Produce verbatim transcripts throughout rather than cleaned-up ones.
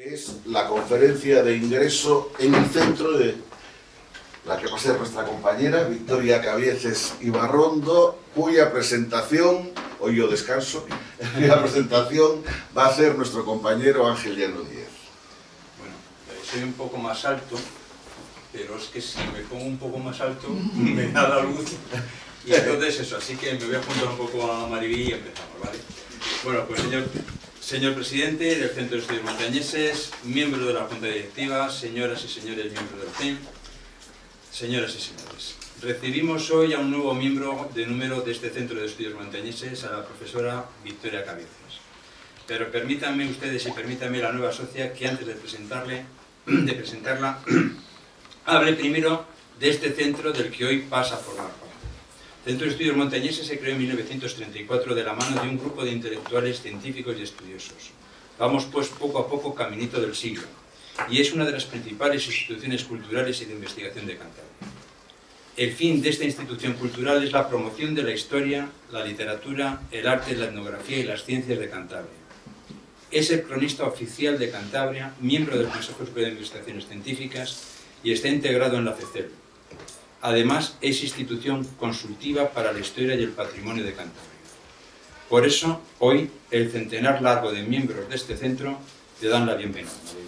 Es la conferencia de ingreso en el centro de la que va a ser nuestra compañera Victoria Cabieces Ibarrondo, cuya presentación, hoy yo descanso, cuya presentación va a hacer nuestro compañero Ángel Llano Díez. Bueno, soy un poco más alto, pero es que si me pongo un poco más alto me da la luz y entonces eso, así que me voy a juntar un poco a Mariví y empezamos, ¿vale? Bueno, pues señor, señor presidente del Centro de Estudios Montañeses, miembros de la Junta Directiva, señoras y señores miembros del C E M, señoras y señores, recibimos hoy a un nuevo miembro de número de este Centro de Estudios Montañeses, a la profesora Victoria Cabieces. Pero permítanme ustedes y permítanme la nueva socia que antes de presentarle, de presentarla, hable primero de este centro del que hoy pasa a formar parte. El Centro de Estudios Montañeses se creó en mil novecientos treinta y cuatro de la mano de un grupo de intelectuales, científicos y estudiosos. Vamos pues poco a poco caminito del siglo, y es una de las principales instituciones culturales y de investigación de Cantabria. El fin de esta institución cultural es la promoción de la historia, la literatura, el arte, la etnografía y las ciencias de Cantabria. Es el cronista oficial de Cantabria, miembro del Consejo Superior de Investigaciones Científicas y está integrado en la C E C E L. Además, es institución consultiva para la historia y el patrimonio de Cantabria. Por eso, hoy, el centenar largo de miembros de este centro te dan la bienvenida.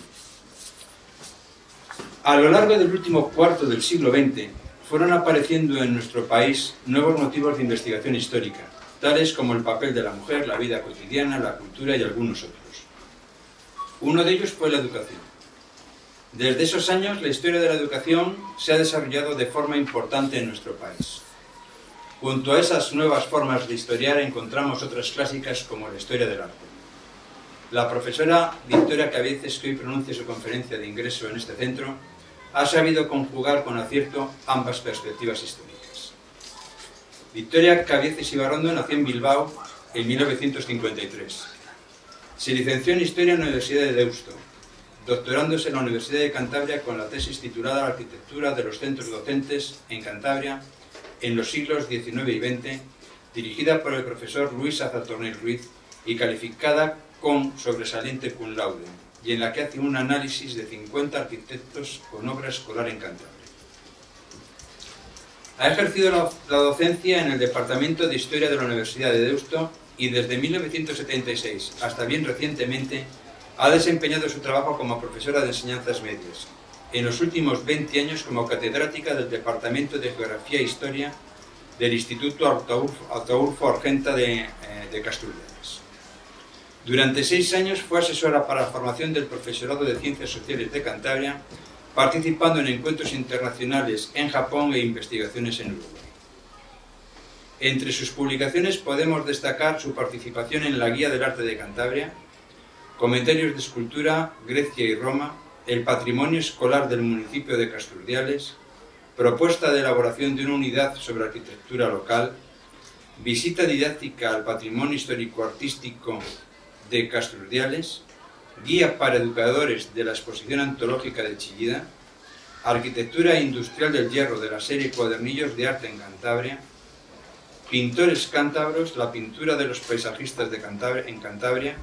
A lo largo del último cuarto del siglo veinte, fueron apareciendo en nuestro país nuevos motivos de investigación histórica, tales como el papel de la mujer, la vida cotidiana, la cultura y algunos otros. Uno de ellos fue la educación. Desde esos años, la historia de la educación se ha desarrollado de forma importante en nuestro país. Junto a esas nuevas formas de historiar encontramos otras clásicas como la historia del arte. La profesora Victoria Cabieces, que hoy pronuncia su conferencia de ingreso en este centro, ha sabido conjugar con acierto ambas perspectivas históricas. Victoria Cabieces Ibarrondo nació en Bilbao en mil novecientos cincuenta y tres. Se licenció en Historia en la Universidad de Deusto, doctorándose en la Universidad de Cantabria con la tesis titulada Arquitectura de los centros docentes en Cantabria en los siglos diecinueve y veinte, dirigida por el profesor Luis Azatornell Ruiz y calificada con sobresaliente cum laude, y en la que hace un análisis de cincuenta arquitectos con obra escolar en Cantabria. Ha ejercido la, la docencia en el Departamento de Historia de la Universidad de Deusto y desde mil novecientos setenta y seis hasta bien recientemente ha desempeñado su trabajo como profesora de enseñanzas medias, en los últimos veinte años como catedrática del Departamento de Geografía e Historia del Instituto Ataulfo Argenta de, eh, de Casturriales. Durante seis años fue asesora para la formación del profesorado de Ciencias Sociales de Cantabria, participando en encuentros internacionales en Japón e investigaciones en Uruguay. Entre sus publicaciones podemos destacar su participación en la Guía del Arte de Cantabria, Comentarios de Escultura, Grecia y Roma, el patrimonio escolar del municipio de Casturdiales, propuesta de elaboración de una unidad sobre arquitectura local, visita didáctica al patrimonio histórico-artístico de Casturdiales, guía para educadores de la exposición antológica de Chillida, arquitectura industrial del hierro de la serie Cuadernillos de Arte en Cantabria, pintores cántabros, la pintura de los paisajistas de Cantabria, en Cantabria,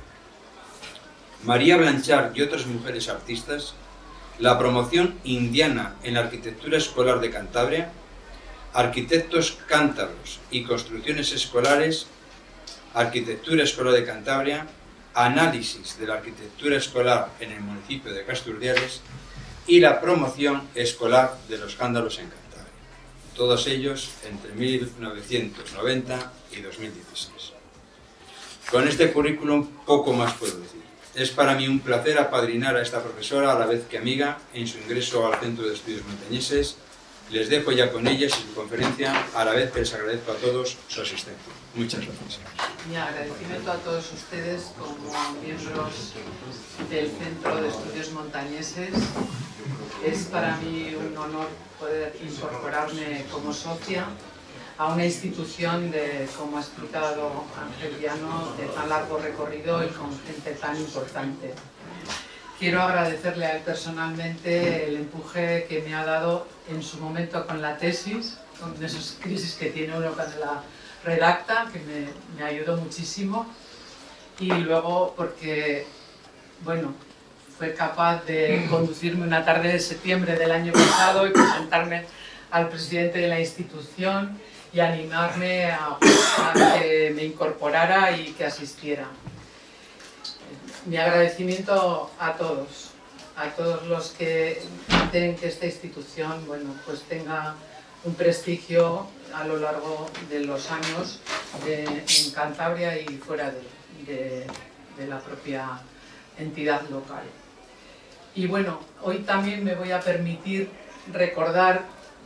María Blanchard y otras mujeres artistas, la promoción indiana en la arquitectura escolar de Cantabria, arquitectos cántabros y construcciones escolares, arquitectura escolar de Cantabria, análisis de la arquitectura escolar en el municipio de Casturdiales y la promoción escolar de los cántabros en Cantabria. Todos ellos entre mil novecientos noventa y dos mil dieciséis. Con este currículum poco más puedo decir. Es para mí un placer apadrinar a esta profesora a la vez que amiga en su ingreso al Centro de Estudios Montañeses. Les dejo ya con ellas y su conferencia, a la vez que les agradezco a todos su asistencia. Muchas gracias. Mi agradecimiento a todos ustedes como miembros del Centro de Estudios Montañeses. Es para mí un honor poder incorporarme como socia a una institución de, como ha explicado Ángel Llano, de tan largo recorrido y con gente tan importante. Quiero agradecerle a él personalmente el empuje que me ha dado en su momento con la tesis, con esas crisis que tiene uno cuando la redacta, que me, me ayudó muchísimo, y luego porque, bueno, fue capaz de conducirme una tarde de septiembre del año pasado y presentarme al presidente de la institución y animarme a, a que me incorporara y que asistiera. Mi agradecimiento a todos, a todos los que hacen que esta institución, bueno, pues tenga un prestigio a lo largo de los años de, en Cantabria y fuera de, de, de la propia entidad local. Y bueno, hoy también me voy a permitir recordar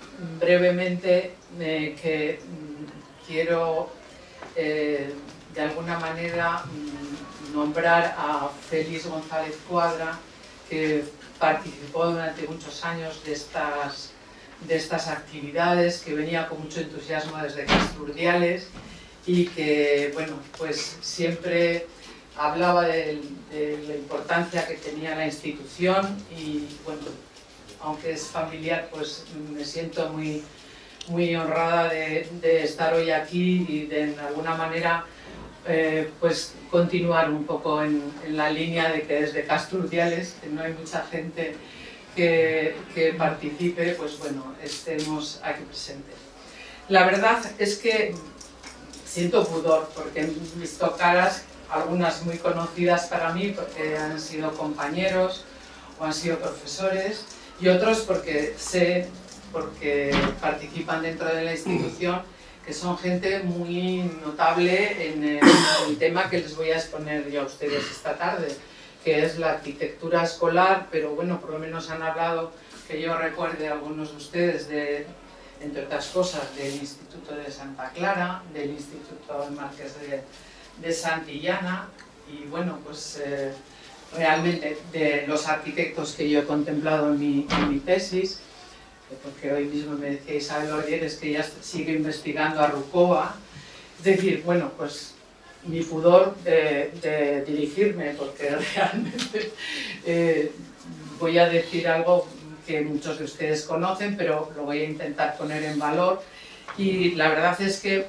brevemente eh, que mm, quiero eh, de alguna manera mm, nombrar a Félix González Cuadra, que participó durante muchos años de estas de estas actividades, que venía con mucho entusiasmo desde Casturdiales y que, bueno, pues siempre hablaba de, de la importancia que tenía la institución y, bueno, aunque es familiar, pues me siento muy, muy honrada de, de estar hoy aquí y de, de alguna manera, eh, pues continuar un poco en, en la línea de que desde Casturdiales, que no hay mucha gente Que, que participe, pues bueno, estemos aquí presentes. La verdad es que siento pudor porque he visto caras, algunas muy conocidas para mí porque han sido compañeros o han sido profesores, y otros porque sé, porque participan dentro de la institución, que son gente muy notable en el, en el tema que les voy a exponer yo a ustedes esta tarde, que es la arquitectura escolar, pero bueno, por lo menos han hablado, que yo recuerde a algunos de ustedes, de, entre otras cosas, del Instituto de Santa Clara, del Instituto Marqués de, de Santillana, y bueno, pues eh, realmente de los arquitectos que yo he contemplado en mi, en mi tesis, porque hoy mismo me decía Isabel Ordieres que ya sigue investigando a Rucova, es decir, bueno, pues mi pudor de, de dirigirme, porque realmente eh, voy a decir algo que muchos de ustedes conocen, pero lo voy a intentar poner en valor. Y la verdad es que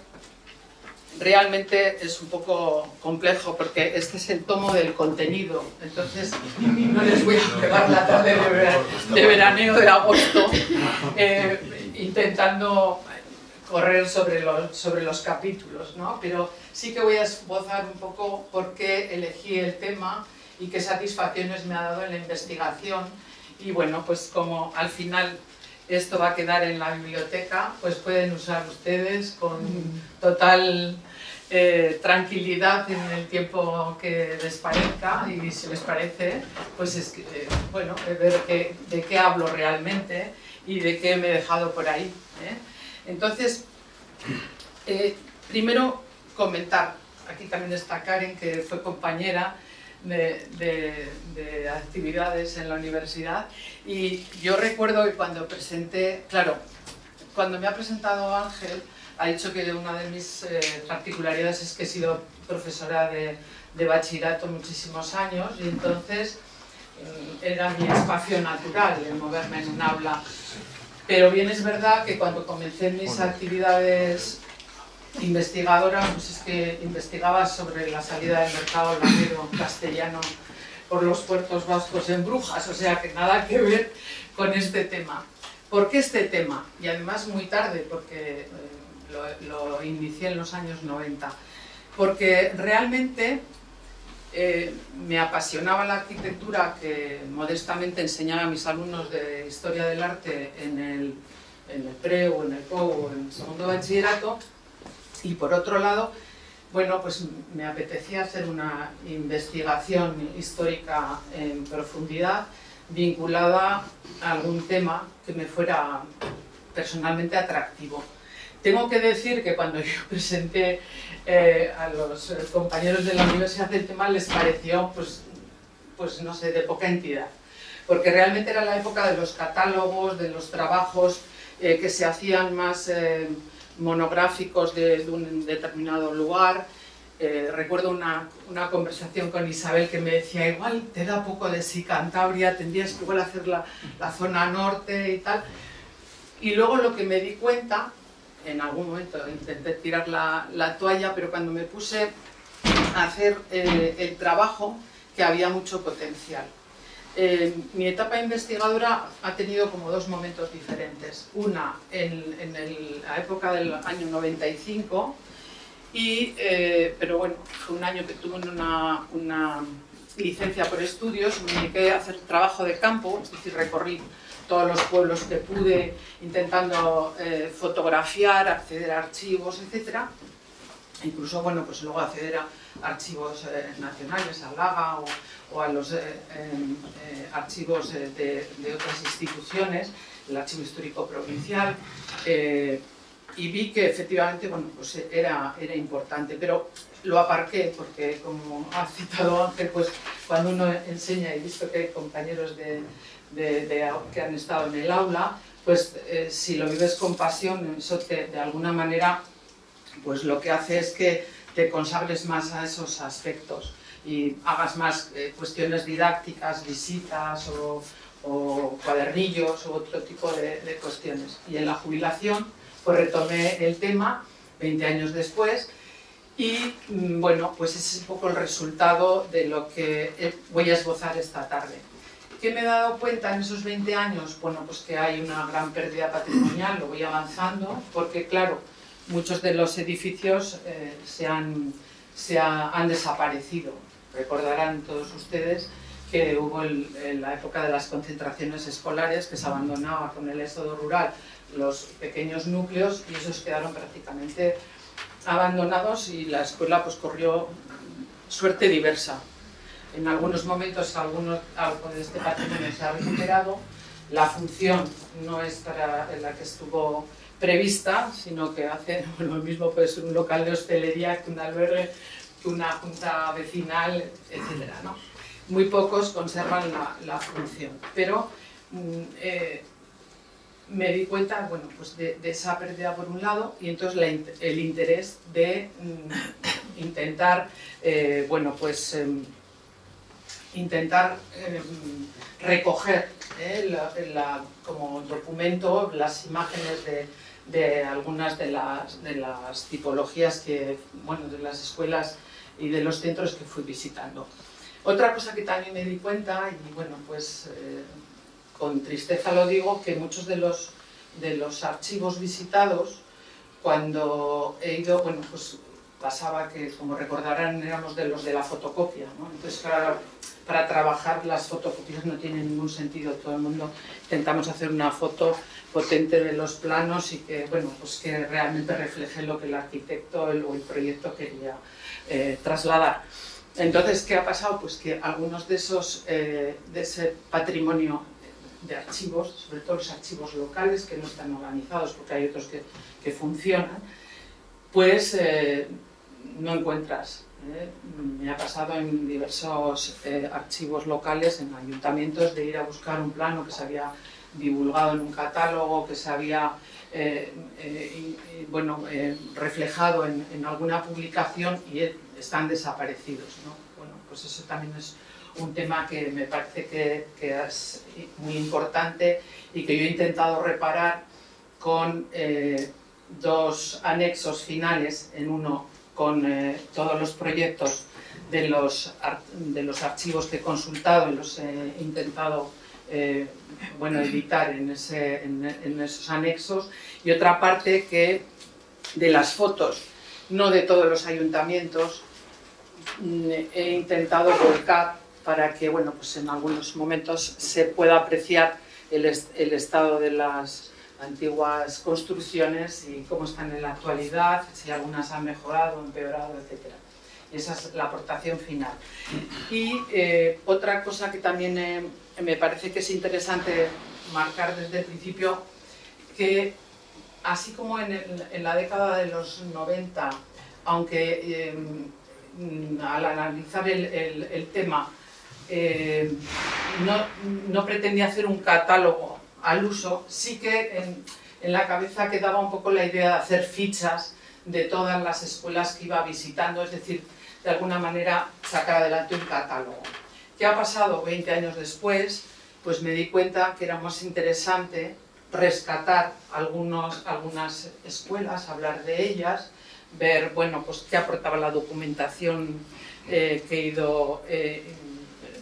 realmente es un poco complejo, porque este es el tomo del contenido, entonces no les voy a pegar la tarde de, vera, de veraneo de agosto eh, intentando correr sobre los, sobre los capítulos, ¿no? Pero sí que voy a esbozar un poco por qué elegí el tema y qué satisfacciones me ha dado en la investigación. Y bueno, pues como al final esto va a quedar en la biblioteca, pues pueden usar ustedes con total eh, tranquilidad en el tiempo que les parezca, y si les parece, pues es que, eh, bueno, ver qué, de qué hablo realmente y de qué me he dejado por ahí, ¿eh? Entonces, eh, primero comentar, aquí también está Karen, que fue compañera de, de, de actividades en la universidad, y yo recuerdo que cuando presenté, claro, cuando me ha presentado Ángel, ha dicho que una de mis eh, particularidades es que he sido profesora de, de bachillerato muchísimos años, y entonces eh, era mi espacio natural el moverme en un aula. Pero bien es verdad que cuando comencé mis actividades investigadoras, pues es que investigaba sobre la salida del mercado lanero castellano por los puertos vascos en Brujas, o sea que nada que ver con este tema. ¿Por qué este tema? Y además muy tarde, porque eh, lo, lo inicié en los años noventa. Porque realmente Eh, me apasionaba la arquitectura, que modestamente enseñaba a mis alumnos de Historia del Arte en el, en el pre o en el po o en el segundo bachillerato, y por otro lado, bueno, pues me apetecía hacer una investigación histórica en profundidad vinculada a algún tema que me fuera personalmente atractivo. Tengo que decir que cuando yo presenté eh, a los compañeros de la universidad el tema, les pareció, pues, pues no sé, de poca entidad, porque realmente era la época de los catálogos, de los trabajos eh, que se hacían más eh, monográficos de, de un determinado lugar. Eh, recuerdo una, una conversación con Isabel que me decía, igual te da poco de sí Cantabria, tendrías que igual hacer la, la zona norte y tal. Y luego lo que me di cuenta, en algún momento intenté tirar la, la toalla, pero cuando me puse a hacer eh, el trabajo, que había mucho potencial. Eh, mi etapa investigadora ha tenido como dos momentos diferentes. Una en, en el, la época del año noventa y cinco, y, eh, pero bueno, fue un año que tuve una, una licencia por estudios, me dediqué a hacer trabajo de campo, es decir, recorrí todos los pueblos que pude intentando eh, fotografiar, acceder a archivos, etcétera. Incluso, bueno, pues luego acceder a archivos eh, nacionales, a Laga o, o a los eh, eh, archivos de, de otras instituciones, el Archivo Histórico Provincial, eh, y vi que efectivamente, bueno, pues era, era importante, pero lo aparqué porque, como ha citado Ángel, pues cuando uno enseña, y visto que hay compañeros de, de, de, que han estado en el aula, pues eh, si lo vives con pasión, eso te, de alguna manera, pues lo que hace es que te consagres más a esos aspectos y hagas más eh, cuestiones didácticas, visitas o, o cuadernillos u otro tipo de, de cuestiones. Y en la jubilación pues retomé el tema veinte años después y bueno, pues ese es un poco el resultado de lo que voy a esbozar esta tarde. ¿Qué me he dado cuenta en esos veinte años? Bueno, pues que hay una gran pérdida patrimonial, lo voy avanzando, porque claro, muchos de los edificios eh, se, han, se ha, han desaparecido. Recordarán todos ustedes que hubo el, en la época de las concentraciones escolares, que se abandonaba con el éxodo rural los pequeños núcleos y esos quedaron prácticamente abandonados y la escuela pues corrió suerte diversa. En algunos momentos algunos, algo de este patrimonio se ha recuperado, la función no es para la que estuvo prevista, sino que hace bueno, lo mismo puede ser un local de hostelería que un albergue, que una junta vecinal, etcétera, ¿no? Muy pocos conservan la, la función, pero eh, me di cuenta bueno, pues de, de esa pérdida por un lado y entonces la, el interés de mm, intentar, eh, bueno, pues eh, intentar eh, recoger eh, la, la, como documento las imágenes de, de algunas de las, de las tipologías que, bueno, de las escuelas y de los centros que fui visitando. Otra cosa que también me di cuenta, y bueno, pues eh, con tristeza lo digo, que muchos de los, de los archivos visitados, cuando he ido, bueno, pues pasaba que, como recordarán, éramos de los de la fotocopia, ¿no? Entonces, claro, para trabajar las fotocopias no tienen ningún sentido, todo el mundo intentamos hacer una foto potente de los planos y que, bueno, pues que realmente refleje lo que el arquitecto el, o el proyecto quería eh, trasladar. Entonces, ¿qué ha pasado? Pues que algunos de esos, eh, de ese patrimonio de archivos, sobre todo los archivos locales que no están organizados porque hay otros que, que funcionan, pues eh, no encuentras. ¿eh? Me ha pasado en diversos eh, archivos locales, en ayuntamientos, de ir a buscar un plano que se había divulgado en un catálogo, que se había eh, eh, y, bueno, eh, reflejado en, en alguna publicación y están desaparecidos, ¿no? Bueno, pues eso también es un tema que me parece que, que es muy importante y que yo he intentado reparar con eh, dos anexos finales, en uno con eh, todos los proyectos de los, de los archivos que he consultado y los he intentado eh, bueno, editar en, ese, en, en esos anexos, y otra parte que de las fotos, no de todos los ayuntamientos, he intentado volcar para que bueno, pues en algunos momentos se pueda apreciar el, est el estado de las antiguas construcciones y cómo están en la actualidad, si algunas han mejorado, empeorado, etcétera. Esa es la aportación final. Y eh, otra cosa que también eh, me parece que es interesante marcar desde el principio, que así como en, el, en la década de los noventa, aunque eh, al analizar el, el, el tema eh, no, no pretendía hacer un catálogo al uso, sí que en, en la cabeza quedaba un poco la idea de hacer fichas de todas las escuelas que iba visitando, es decir, de alguna manera sacar adelante un catálogo. ¿Qué ha pasado veinte años después? Pues me di cuenta que era más interesante rescatar algunos, algunas escuelas, hablar de ellas, ver bueno, pues, qué aportaba la documentación eh, que he ido eh,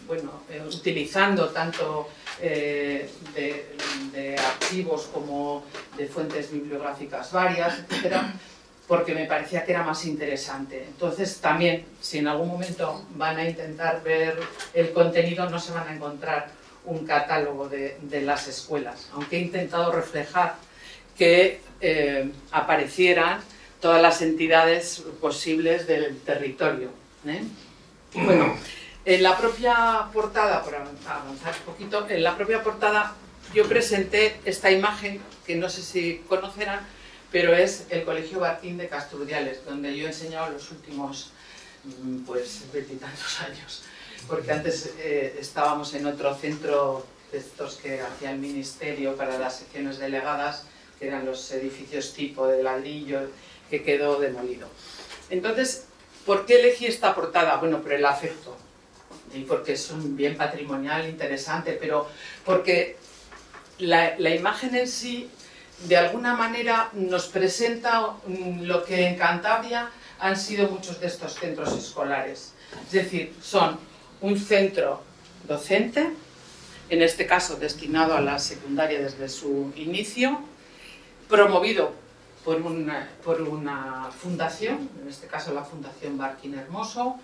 bueno, eh, utilizando tanto eh, de, de archivos como de fuentes bibliográficas varias, etcétera, porque me parecía que era más interesante. Entonces también, si en algún momento van a intentar ver el contenido, no se van a encontrar un catálogo de, de las escuelas, aunque he intentado reflejar que eh, aparecieran todas las entidades posibles del territorio, ¿eh? Bueno, en la propia portada, por avanzar un poquito, en la propia portada yo presenté esta imagen, que no sé si conocerán, pero es el Colegio Barquín de Castrudiales, donde yo he enseñado los últimos, pues, veintitantos años, porque antes eh, estábamos en otro centro de estos que hacía el Ministerio para las secciones delegadas, que eran los edificios tipo de ladrillo, que quedó demolido. Entonces, ¿por qué elegí esta portada? Bueno, por el afecto, y porque es un bien patrimonial interesante, pero porque la, la imagen en sí, de alguna manera, nos presenta lo que en Cantabria han sido muchos de estos centros escolares. Es decir, son un centro docente, en este caso destinado a la secundaria desde su inicio, promovido por una, por una fundación, en este caso la Fundación Barquín Hermoso,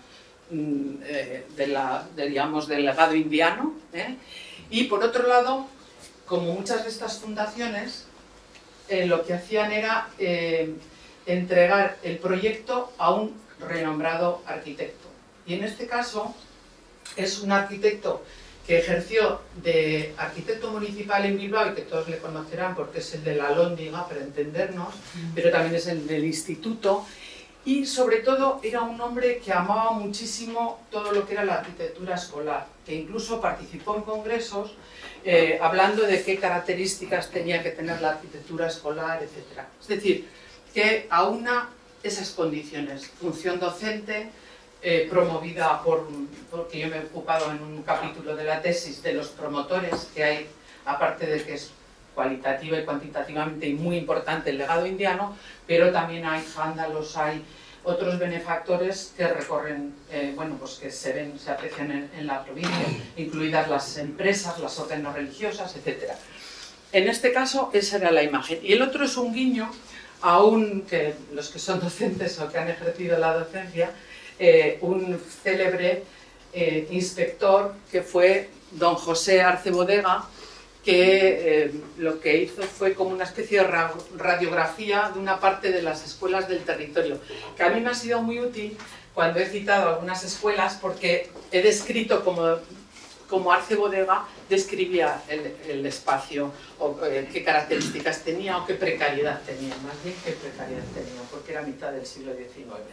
eh, de la, de, digamos, del legado indiano, ¿eh? Y por otro lado, como muchas de estas fundaciones, eh, lo que hacían era eh, entregar el proyecto a un renombrado arquitecto. Y en este caso es un arquitecto que ejerció de arquitecto municipal en Bilbao y que todos le conocerán porque es el de la Alhóndiga, para entendernos, pero también es el del instituto, y sobre todo era un hombre que amaba muchísimo todo lo que era la arquitectura escolar, que incluso participó en congresos eh, hablando de qué características tenía que tener la arquitectura escolar, etcétera. Es decir, que aúna esas condiciones, función docente, Eh, promovida por, porque yo me he ocupado en un capítulo de la tesis de los promotores que hay, aparte de que es cualitativa y cuantitativamente y muy importante el legado indiano, pero también hay vándalos, hay otros benefactores que recorren, eh, bueno, pues que se ven, se aprecian en, en la provincia, incluidas las empresas, las órdenes religiosas, etcétera. En este caso, esa era la imagen. Y el otro es un guiño a un, que los que son docentes o que han ejercido la docencia, Eh, un célebre eh, inspector que fue don José Arce Bodega, que eh, lo que hizo fue como una especie de ra radiografía de una parte de las escuelas del territorio, que a mí me ha sido muy útil cuando he citado algunas escuelas, porque he descrito como, como Arce Bodega describía el, el espacio, o eh, qué características tenía o qué precariedad tenía, más bien qué precariedad tenía, porque era mitad del siglo diecinueve.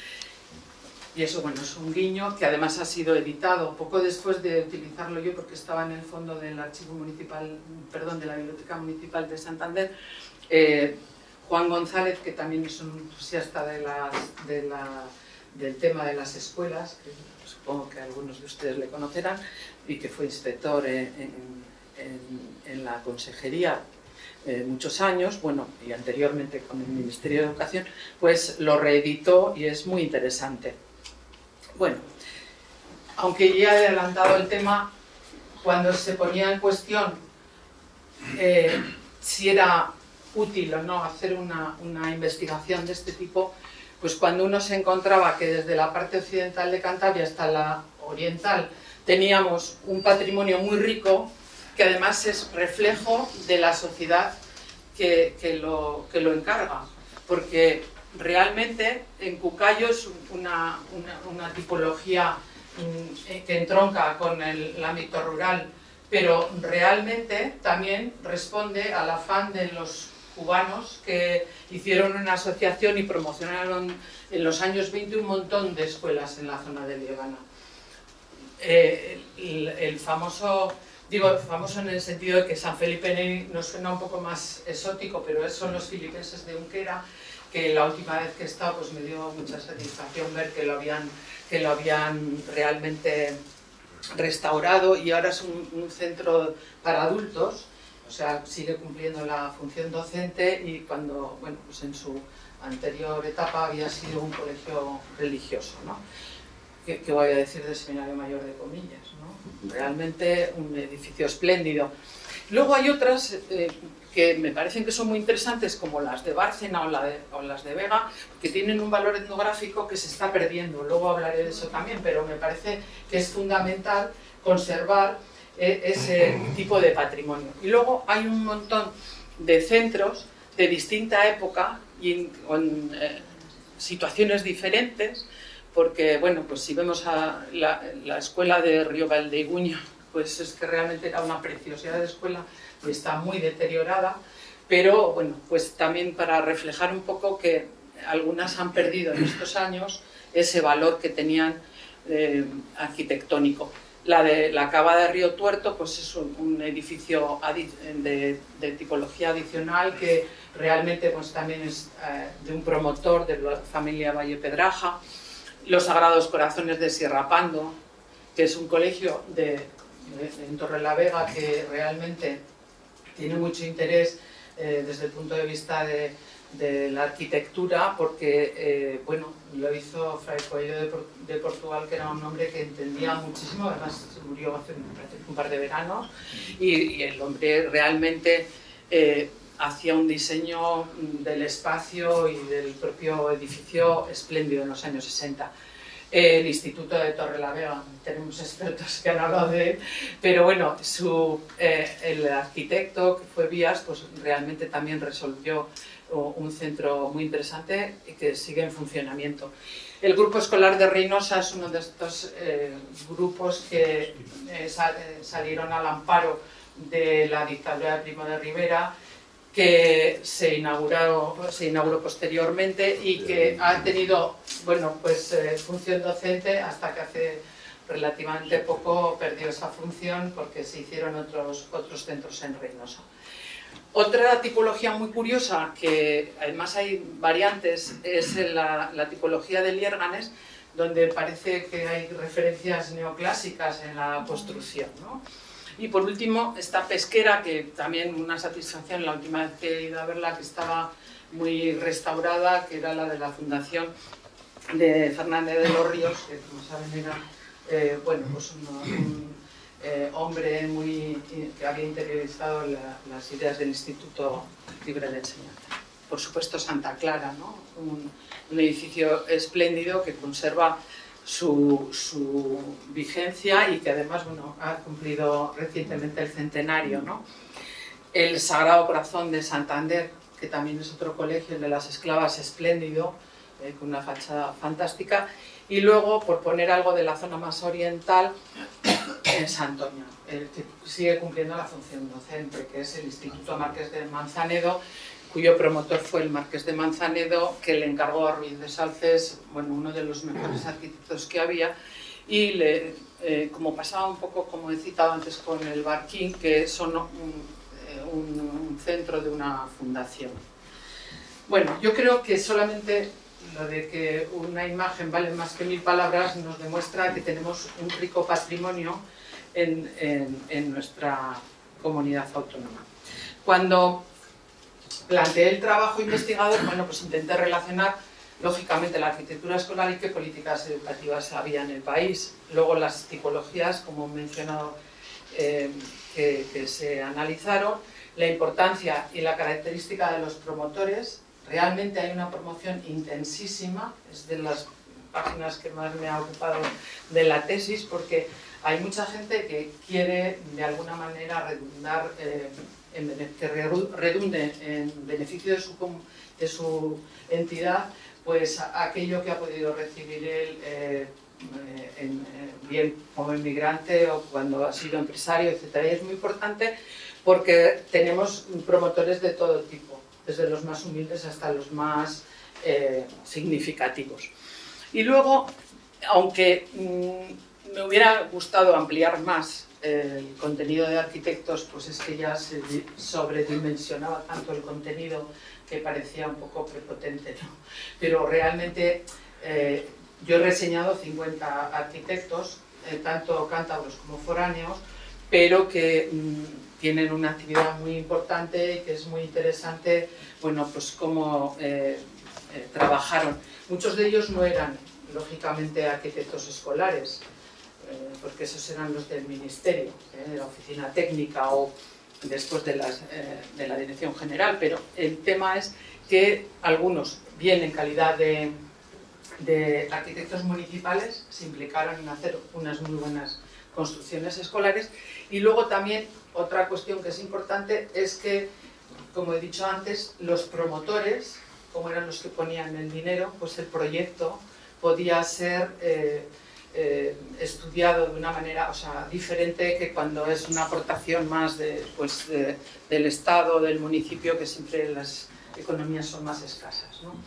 Y eso, bueno, es un guiño que además ha sido editado poco después de utilizarlo yo, porque estaba en el fondo del archivo municipal, perdón, de la Biblioteca Municipal de Santander. Eh, Juan González, que también es un entusiasta de las, de la, del tema de las escuelas, que supongo que algunos de ustedes le conocerán, y que fue inspector en, en, en la consejería Eh, muchos años, bueno, y anteriormente con el Ministerio de Educación, pues lo reeditó y es muy interesante. Bueno, aunque ya he adelantado el tema, cuando se ponía en cuestión eh, si era útil o no hacer una, una investigación de este tipo, pues cuando uno se encontraba que desde la parte occidental de Cantabria hasta la oriental teníamos un patrimonio muy rico, que además es reflejo de la sociedad que, que, lo, que lo encarga, porque realmente en Cucayo es una, una, una tipología mmm, que entronca con el, el ámbito rural, pero realmente también responde al afán de los cubanos que hicieron una asociación y promocionaron en los años veinte un montón de escuelas en la zona de Liébana. Eh, el, el famoso... Digo famoso en el sentido de que San Felipe Neri nos suena un poco más exótico, pero son los filipenses de Unquera, que la última vez que he estado pues me dio mucha satisfacción ver que lo habían, que lo habían realmente restaurado, y ahora es un, un centro para adultos, o sea, sigue cumpliendo la función docente, y cuando, bueno, pues en su anterior etapa había sido un colegio religioso, ¿no? ¿qué, qué voy a decir del Seminario Mayor de Comillas, ¿no? Realmente un edificio espléndido. Luego hay otras eh, que me parecen que son muy interesantes, como las de Bárcena o, la de, o las de Vega, que tienen un valor etnográfico que se está perdiendo. Luego hablaré de eso también, pero me parece que es fundamental conservar eh, ese tipo de patrimonio. Y luego hay un montón de centros de distinta época y en, en eh, situaciones diferentes, porque, bueno, pues si vemos a la, la escuela de Río Valdeiguño, pues es que realmente era una preciosidad de escuela y está muy deteriorada, pero bueno, pues también para reflejar un poco que algunas han perdido en estos años ese valor que tenían eh, arquitectónico. La de la Cava de Río Tuerto, pues es un, un edificio de, de tipología adicional que realmente pues también es eh, de un promotor de la familia Valle Pedraja. Los Sagrados Corazones de Sierra Pando, que es un colegio de, de, en Torrelavega que realmente tiene mucho interés eh, desde el punto de vista de, de la arquitectura, porque eh, bueno, lo hizo Fray Coelho de, de Portugal, que era un hombre que entendía muchísimo, además murió hace un par de veranos, y, y el hombre realmente eh, hacía un diseño del espacio y del propio edificio espléndido en los años sesenta. El Instituto de Torrelavega, tenemos expertos que han hablado de él, pero bueno, su, eh, el arquitecto que fue Vías, pues realmente también resolvió un centro muy interesante y que sigue en funcionamiento. El Grupo Escolar de Reynosa es uno de estos eh, grupos que eh, sal, eh, salieron al amparo de la dictadura de Primo de Rivera, que se inauguró, se inauguró posteriormente y que ha tenido, bueno, pues eh, función docente hasta que hace relativamente poco perdió esa función porque se hicieron otros, otros centros en Reynosa. Otra tipología muy curiosa, que además hay variantes, es la, la tipología de Liérganes, donde parece que hay referencias neoclásicas en la construcción, ¿no? Y por último, esta pesquera, que también una satisfacción la última vez que he ido a verla, que estaba muy restaurada, que era la de la Fundación de Fernández de los Ríos, que como saben era eh, bueno, pues un, un eh, hombre muy, que había interiorizado la, las ideas del Instituto Libre de Enseñanza. Por supuesto Santa Clara, ¿no? un, un edificio espléndido que conserva Su, su vigencia y que además bueno, ha cumplido recientemente el centenario, ¿no? El Sagrado Corazón de Santander, que también es otro colegio, el de las esclavas, espléndido, eh, con una fachada fantástica. Y luego, por poner algo de la zona más oriental, en Santoña, el que sigue cumpliendo la función docente, que es el Instituto Marqués de Manzanedo, cuyo promotor fue el Marqués de Manzanedo, que le encargó a Ruiz de Salces, bueno, uno de los mejores arquitectos que había, y le, eh, como pasaba un poco, como he citado antes con el Barquín, que son un, un, un centro de una fundación. Bueno, yo creo que solamente lo de que una imagen vale más que mil palabras nos demuestra que tenemos un rico patrimonio en, en, en nuestra comunidad autónoma. Cuando planteé el trabajo investigador, bueno, pues intenté relacionar lógicamente la arquitectura escolar y qué políticas educativas había en el país. Luego las tipologías, como he mencionado, eh, que, que se analizaron, la importancia y la característica de los promotores. Realmente hay una promoción intensísima, es de las páginas que más me ha ocupado de la tesis, porque hay mucha gente que quiere de alguna manera redundar eh, En, que redunde en beneficio de su, de su entidad, pues aquello que ha podido recibir él, eh, en, bien como inmigrante o cuando ha sido empresario, etcétera. Y es muy importante porque tenemos promotores de todo tipo, desde los más humildes hasta los más eh, significativos. Y luego, aunque mmm, me hubiera gustado ampliar más el contenido de arquitectos, pues es que ya se sobredimensionaba tanto el contenido que parecía un poco prepotente, ¿no? Pero realmente eh, yo he reseñado cincuenta arquitectos, eh, tanto cántabros como foráneos, pero que mmm, tienen una actividad muy importante y que es muy interesante, bueno, pues cómo eh, eh, trabajaron. Muchos de ellos no eran lógicamente arquitectos escolares, eh, porque esos eran los del ministerio, eh, de la oficina técnica o después de, las, eh, de la dirección general, pero el tema es que algunos, bien en calidad de, de arquitectos municipales, se implicaron en hacer unas muy buenas construcciones escolares. Y luego también otra cuestión que es importante es que, como he dicho antes, los promotores, como eran los que ponían el dinero, pues el proyecto podía ser eh, eh, estudiado de una manera, o sea, diferente que cuando es una aportación más de, pues, de, del Estado, del municipio, que siempre las economías son más escasas, ¿no?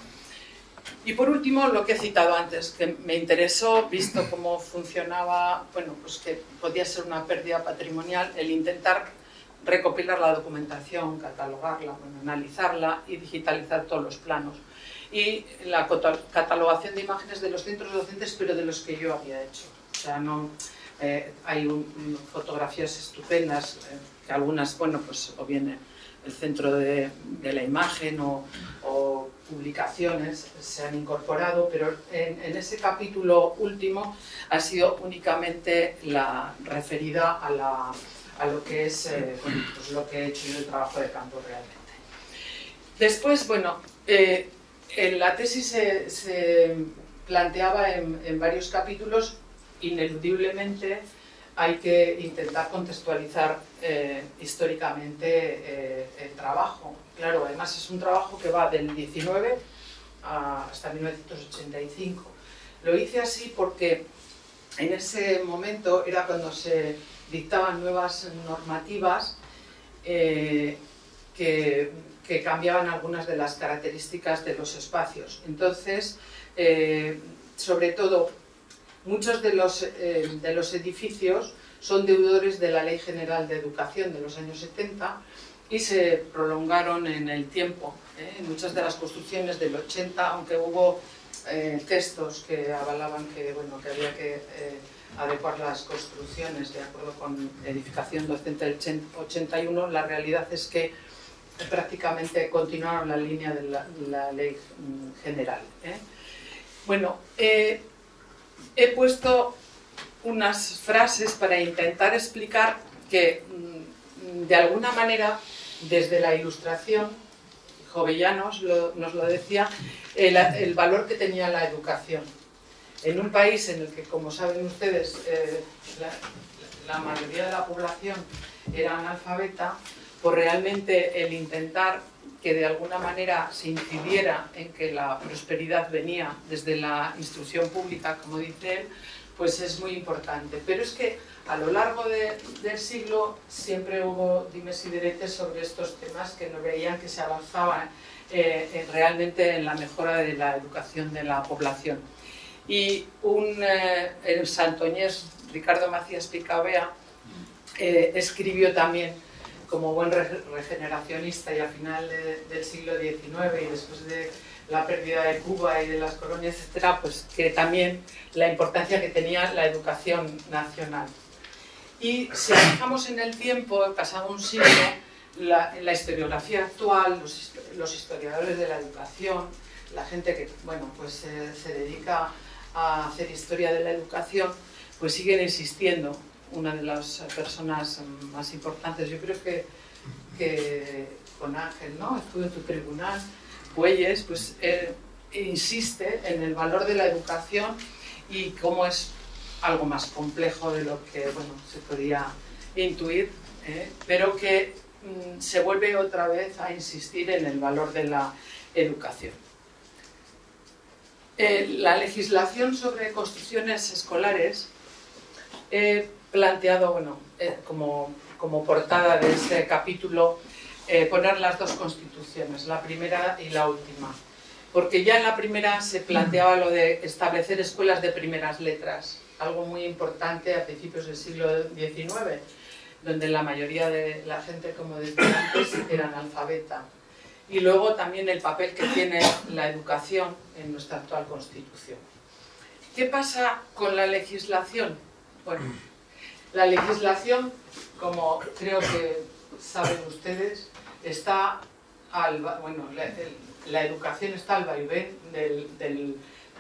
Y por último, lo que he citado antes, que me interesó, visto cómo funcionaba, bueno, pues que podía ser una pérdida patrimonial, el intentar recopilar la documentación, catalogarla, bueno, analizarla y digitalizar todos los planos. Y la catalogación de imágenes de los centros docentes, pero de los que yo había hecho. O sea, no, eh, hay un, un, fotografías estupendas, eh, que algunas, bueno, pues o bien el centro de, de la imagen o, o publicaciones se han incorporado, pero en, en ese capítulo último ha sido únicamente la referida a, la, a lo que es eh, bueno, pues lo que he hecho yo, el trabajo de campo realmente. Después, bueno, eh, en la tesis se, se planteaba en, en varios capítulos, ineludiblemente hay que intentar contextualizar eh, históricamente eh, el trabajo. Claro, además es un trabajo que va del diecinueve a, hasta mil novecientos ochenta y cinco. Lo hice así porque en ese momento era cuando se dictaban nuevas normativas eh, que, que cambiaban algunas de las características de los espacios. Entonces, eh, sobre todo, muchos de los, eh, de los edificios son deudores de la Ley General de Educación de los años setenta y se prolongaron en el tiempo. ¿eh? Muchas de las construcciones del ochenta, aunque hubo eh, textos que avalaban que, bueno, que había que eh, adecuar las construcciones de acuerdo con edificación docente del ochenta y uno, la realidad es que prácticamente continuaron la línea de la, la Ley General. ¿eh? Bueno, eh, he puesto unas frases para intentar explicar que, de alguna manera, desde la Ilustración, Jovellanos lo, nos lo decía, el, el valor que tenía la educación. En un país en el que, como saben ustedes, eh, la, la mayoría de la población era analfabeta, pues realmente el intentar que de alguna manera se incidiera en que la prosperidad venía desde la instrucción pública, como dice él, pues es muy importante. Pero es que a lo largo de, del siglo siempre hubo dimes y diretes sobre estos temas que no veían que se avanzaba eh, realmente en la mejora de la educación de la población. Y un eh, el santoñés, Ricardo Macías Picabea, eh, escribió también como buen regeneracionista y al final de, del siglo diecinueve y después de la pérdida de Cuba y de las colonias, etcétera, pues que también la importancia que tenía la educación nacional. Y si fijamos en el tiempo, pasado un siglo, la, la historiografía actual, los, los historiadores de la educación, la gente que, bueno, pues eh, se dedica a hacer historia de la educación, pues siguen existiendo. Una de las personas más importantes, yo creo que, que con Ángel, ¿no? Estuve en tu tribunal, Puelles, pues él insiste en el valor de la educación y cómo es algo más complejo de lo que, bueno, se podía intuir, ¿eh? Pero que mm, se vuelve otra vez a insistir en el valor de la educación. Eh, la legislación sobre construcciones escolares eh, planteado, bueno, eh, como, como portada de ese capítulo, eh, poner las dos constituciones, la primera y la última. Porque ya en la primera se planteaba lo de establecer escuelas de primeras letras, algo muy importante a principios del siglo diecinueve, donde la mayoría de la gente, como decía antes, era analfabeta. Y luego también el papel que tiene la educación en nuestra actual Constitución. ¿Qué pasa con la legislación? Bueno, la legislación, como creo que saben ustedes, está al, bueno, la, el, la educación está al vaivén del, del,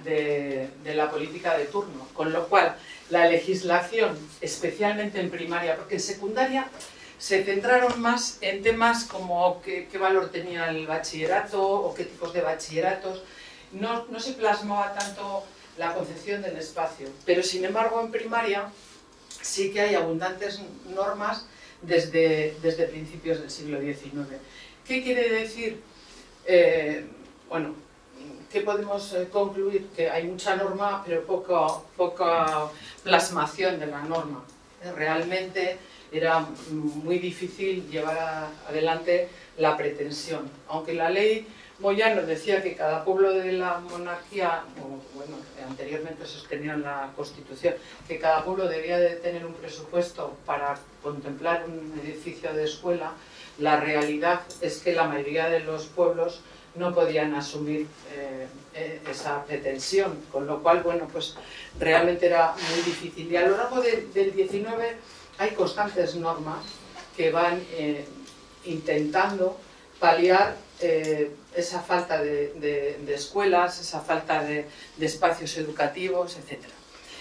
de, de la política de turno, con lo cual la legislación, especialmente en primaria, porque en secundaria se centraron más en temas como qué, qué valor tenía el bachillerato o qué tipos de bachilleratos, no, no se plasmaba tanto la concepción del espacio, pero sin embargo en primaria sí que hay abundantes normas desde, desde principios del siglo diecinueve. ¿Qué quiere decir? Eh, bueno, ¿qué podemos eh, concluir? Que hay mucha norma, pero poco, poca plasmación de la norma. Eh, realmente era muy difícil llevar a, adelante la pretensión. Aunque la ley Moyano decía que cada pueblo de la monarquía, o, bueno, anteriormente sostenía en la Constitución, que cada pueblo debía de tener un presupuesto para contemplar un edificio de escuela, la realidad es que la mayoría de los pueblos no podían asumir eh, esa pretensión, con lo cual, bueno, pues realmente era muy difícil. Y a lo largo de, del diecinueve hay constantes normas que van eh, intentando paliar eh, esa falta de, de, de escuelas, esa falta de, de espacios educativos, etcétera.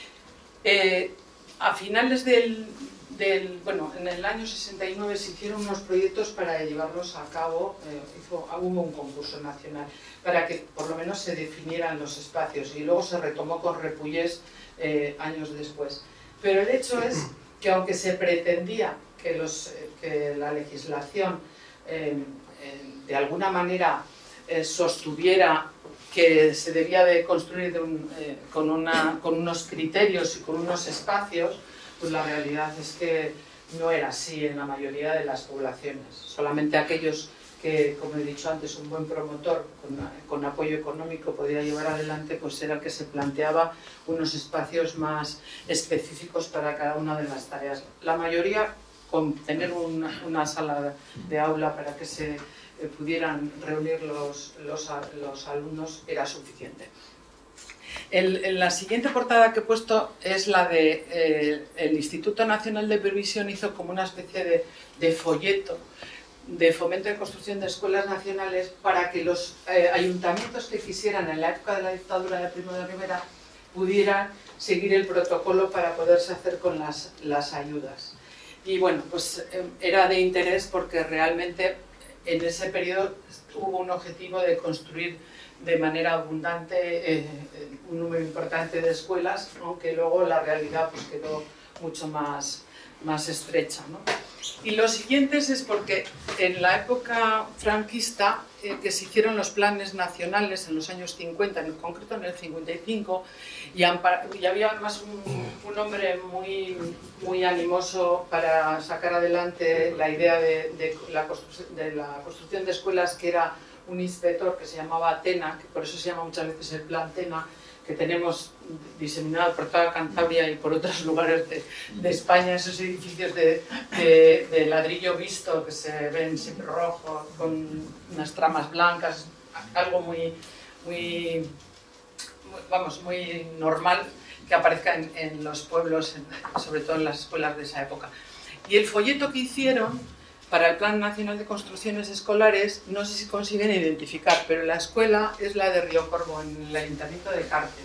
Eh, a finales del, del, bueno, en el año sesenta y nueve se hicieron unos proyectos para llevarlos a cabo, eh, hizo, hubo un concurso nacional para que por lo menos se definieran los espacios y luego se retomó con Repullés eh, años después. Pero el hecho es que aunque se pretendía que, los, eh, que la legislación eh, eh, de alguna manera eh, sostuviera que se debía de construir de un, eh, con, una, con unos criterios y con unos espacios, pues la realidad es que no era así en la mayoría de las poblaciones. Solamente aquellos que, como he dicho antes, un buen promotor con, con apoyo económico podía llevar adelante, pues era el que se planteaba unos espacios más específicos para cada una de las tareas. La mayoría con tener una, una sala de aula para que se eh, pudieran reunir los, los, los alumnos era suficiente. El, el, la siguiente portada que he puesto es la de eh, el Instituto Nacional de Previsión hizo como una especie de, de folleto de fomento de construcción de escuelas nacionales para que los eh, ayuntamientos que quisieran en la época de la dictadura de Primo de Rivera pudieran seguir el protocolo para poderse hacer con las, las ayudas. Y bueno, pues eh, era de interés porque realmente en ese periodo hubo un objetivo de construir de manera abundante eh, un número importante de escuelas, aunque luego la realidad pues quedó mucho más, más estrecha, ¿no? Y lo siguiente es porque en la época franquista eh, que se hicieron los planes nacionales en los años cincuenta, en concreto en el cincuenta y cinco, y, y había además un, un hombre muy, muy animoso para sacar adelante la idea de, de, la de la construcción de escuelas, que era un inspector que se llamaba Tena, que por eso se llama muchas veces el plan Tena, que tenemos diseminado por toda Cantabria y por otros lugares de, de España, esos edificios de, de, de ladrillo visto que se ven siempre rojos, con unas tramas blancas, algo muy, muy, vamos, muy normal que aparezca en, en los pueblos, en, sobre todo en las escuelas de esa época. Y el folleto que hicieron para el Plan Nacional de Construcciones Escolares, no sé si consiguen identificar, pero la escuela es la de Río Corvo, en el Ayuntamiento de Cárcel.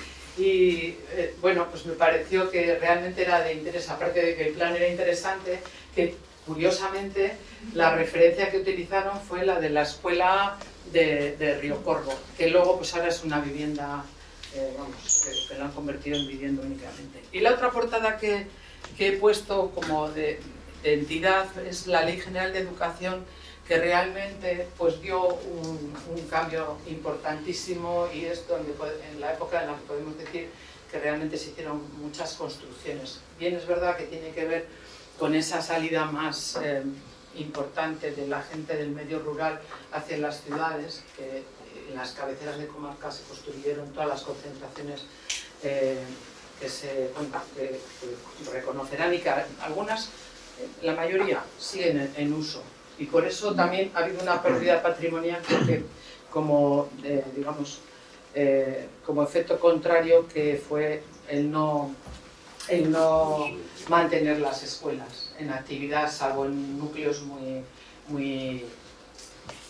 Y eh, bueno, pues me pareció que realmente era de interés, aparte de que el plan era interesante, que curiosamente la referencia que utilizaron fue la de la escuela de, de Río Corvo, que luego pues ahora es una vivienda, eh, vamos, eh, que la han convertido en vivienda únicamente. Y la otra portada que, que he puesto como de... de entidad es la Ley General de Educación, que realmente pues dio un, un cambio importantísimo y es donde en la época en la que podemos decir que realmente se hicieron muchas construcciones. Bien, es verdad que tiene que ver con esa salida más eh, importante de la gente del medio rural hacia las ciudades, que en las cabeceras de comarca se construyeron todas las concentraciones eh, que se bueno, que, que reconocerán y que algunas, la mayoría, siguen en, en uso. Y por eso también ha habido una pérdida patrimonial porque, como, eh, digamos, eh, como efecto contrario que fue el no, el no mantener las escuelas en actividad, salvo en núcleos muy, muy,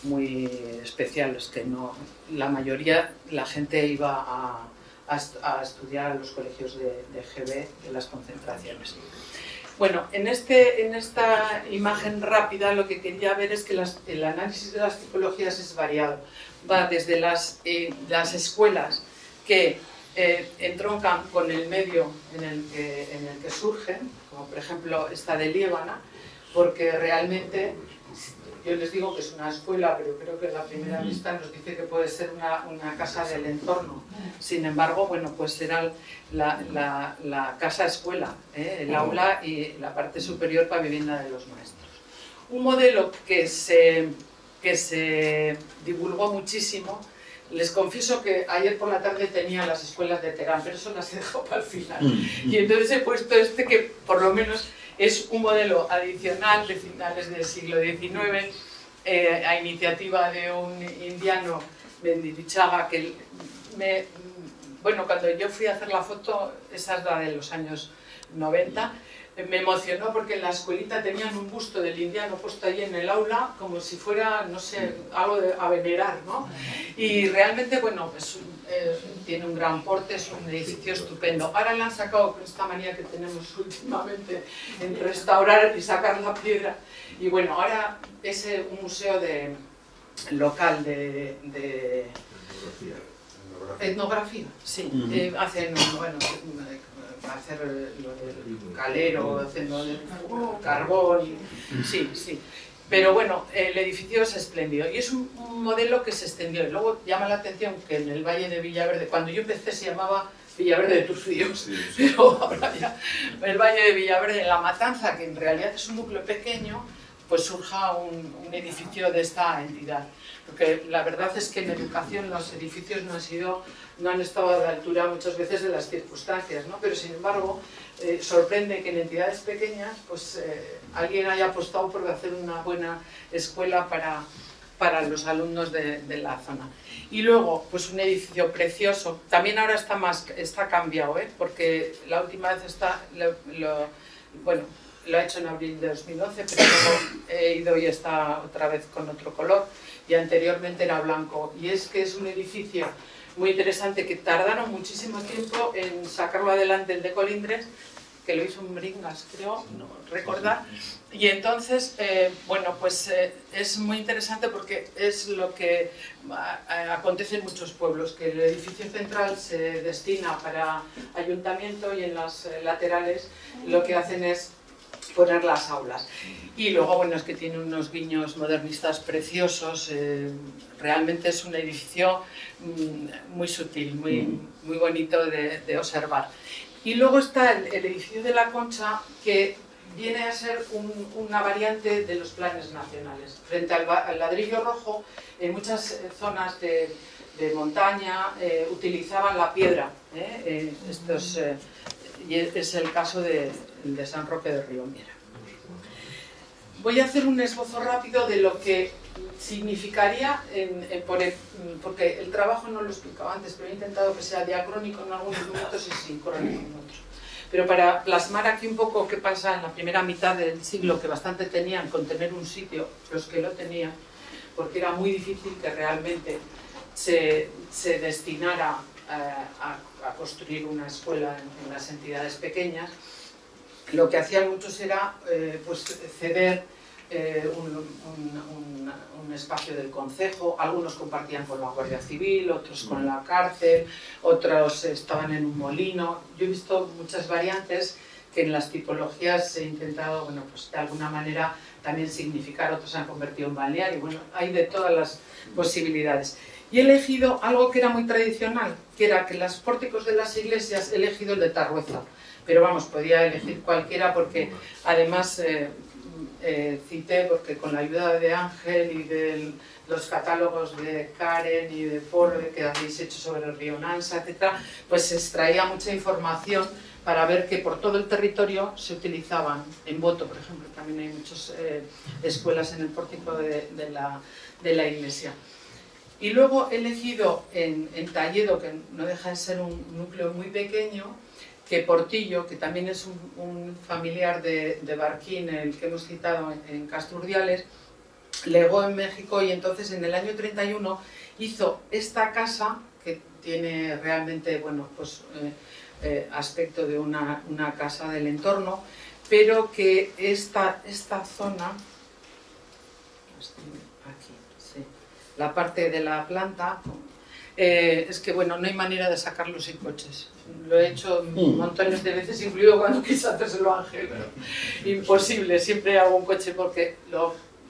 muy especiales, que no, la mayoría, la gente iba a, a, a estudiar a los colegios de, de G B, de las concentraciones. Bueno, en, este, en esta imagen rápida lo que quería ver es que las, el análisis de las tipologías es variado. Va desde las, eh, las escuelas que eh, entroncan con el medio en el, que, en el que surgen, como por ejemplo esta de Liébana, porque realmente, yo les digo que es una escuela, pero creo que en la primera vista nos dice que puede ser una, una casa del entorno. Sin embargo, bueno, pues será la, la, la casa-escuela, ¿eh? El aula y la parte superior para vivienda de los maestros. Un modelo que se, que se divulgó muchísimo. Les confieso que ayer por la tarde tenía las escuelas de Terán, pero eso las he dejado para el final. Y entonces he puesto este que por lo menos es un modelo adicional de finales del siglo diecinueve, eh, a iniciativa de un indiano, Mendirichaga, que me, bueno, cuando yo fui a hacer la foto, esa es la de los años noventa, me emocionó porque en la escuelita tenían un busto del indiano puesto ahí en el aula, como si fuera, no sé, algo de, a venerar, ¿no? Y realmente, bueno, pues, eh, tiene un gran porte, es un edificio estupendo. Ahora le han sacado, con esta manía que tenemos últimamente, en restaurar y sacar la piedra. Y bueno, ahora es un museo de, local de... de etnografía, sí. Uh-huh. eh, hacen, bueno, hacer lo del calero, hacen lo del oh, carbón, y, sí, sí. Pero bueno, el edificio es espléndido y es un, un modelo que se extendió. Y luego llama la atención que en el Valle de Villaverde, cuando yo empecé se llamaba Villaverde de Turcíos, sí, sí. Pero ahora ya el Valle de Villaverde, en La Matanza, que en realidad es un núcleo pequeño, pues surja un, un edificio de esta entidad. Porque la verdad es que en educación los edificios no han, sido, no han estado a la altura muchas veces de las circunstancias, ¿no? Pero sin embargo, eh, sorprende que en entidades pequeñas pues, eh, alguien haya apostado por hacer una buena escuela para, para los alumnos de, de la zona. Y luego, pues un edificio precioso, también ahora está, más, está cambiado, ¿eh? Porque la última vez está, lo, lo, bueno, lo ha hecho en abril de dos mil once, pero luego he ido y está otra vez con otro color, y anteriormente era blanco. Y es que es un edificio muy interesante que tardaron muchísimo tiempo en sacarlo adelante, el de Colindres, que lo hizo en Bringas, creo, no recordar. Y entonces, eh, bueno, pues eh, es muy interesante porque es lo que a, acontece en muchos pueblos, que el edificio central se destina para ayuntamiento y en las eh, laterales lo que hacen es poner las aulas. Y luego, bueno, es que tiene unos guiños modernistas preciosos, eh, realmente es un edificio mmm, muy sutil, muy, muy bonito de, de observar. Y luego está el, el edificio de la Concha, que viene a ser un, una variante de los planes nacionales. Frente al, al ladrillo rojo, en muchas eh, zonas de, de montaña eh, utilizaban la piedra, ¿eh? Eh, estos, eh, y es el caso de, de San Roque de Riomiera. Voy a hacer un esbozo rápido de lo que significaría, en, en, por el, porque el trabajo no lo he explicado antes, pero he intentado que sea diacrónico en algunos momentos y sincrónico en otros. Pero para plasmar aquí un poco qué pasa en la primera mitad del siglo, que bastante tenían con tener un sitio, los que lo tenían, porque era muy difícil que realmente se, se destinara a, a, a construir una escuela en, en las entidades pequeñas. Lo que hacían muchos era eh, pues ceder eh, un, un, un, un espacio del concejo. Algunos compartían con la Guardia Civil, otros con la cárcel, otros estaban en un molino. Yo he visto muchas variantes que en las tipologías he intentado, bueno, pues de alguna manera también significar, otros se han convertido en balneario. Bueno, hay de todas las posibilidades. Y he elegido algo que era muy tradicional, que era que los pórticos de las iglesias he elegido el de Tarrueza. Pero vamos, podía elegir cualquiera porque además eh, eh, cité, porque con la ayuda de Ángel y de los catálogos de Karen y de Polo que habéis hecho sobre el río Nansa, etcétera, pues se extraía mucha información para ver que por todo el territorio se utilizaban, en Boto por ejemplo, también hay muchas eh, escuelas en el pórtico de, de, la, de la iglesia. Y luego he elegido en, en Talledo, que no deja de ser un núcleo muy pequeño, que Portillo, que también es un, un familiar de, de Barquín, el que hemos citado en, en Castro Urdiales, legó en México, y entonces en el año treinta y uno hizo esta casa que tiene realmente, bueno, pues eh, eh, aspecto de una, una casa del entorno, pero que esta, esta zona, aquí, sí, la parte de la planta, eh, es que bueno, no hay manera de sacarlo sin coches. Lo he hecho montones de veces, incluido cuando quise hacérselo a Ángel. Imposible, siempre hago un coche porque lo,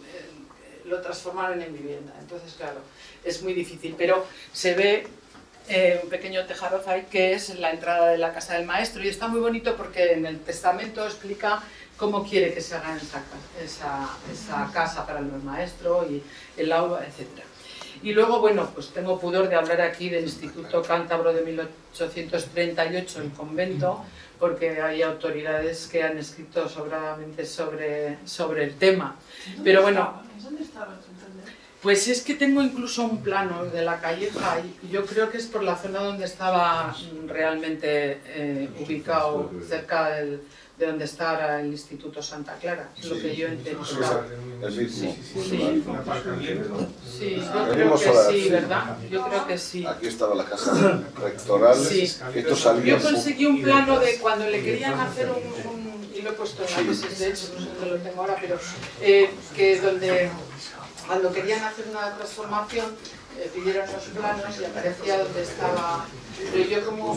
eh, lo transformaron en vivienda. Entonces, claro, es muy difícil. Pero se ve eh, un pequeño tejaroz ahí, que es la entrada de la casa del maestro. Y está muy bonito porque en el testamento explica cómo quiere que se haga esa, esa, esa casa para el maestro y el aula, etcétera. Y luego, bueno, pues tengo pudor de hablar aquí del Instituto Cántabro de mil ochocientos treinta y ocho, el convento, porque hay autoridades que han escrito sobradamente sobre, sobre el tema. Pero bueno, ¿dónde estaba? pues es que tengo incluso un plano de la calleja y yo creo que es por la zona donde estaba realmente eh, ubicado, cerca del, de donde está ahora el Instituto Santa Clara, es lo que yo entiendo. El mismo. Sí, sí. Sí, yo creo que sí, ¿verdad? Yo creo que sí. Aquí estaba la casa rectoral. Sí. Esto salía Yo conseguí un plano de cuando le querían hacer un, un y lo he puesto en la tesis, de hecho, no sé dónde lo tengo ahora, pero eh, que donde cuando querían hacer una transformación eh, pidieron los planos y aparecía donde estaba. Pero yo como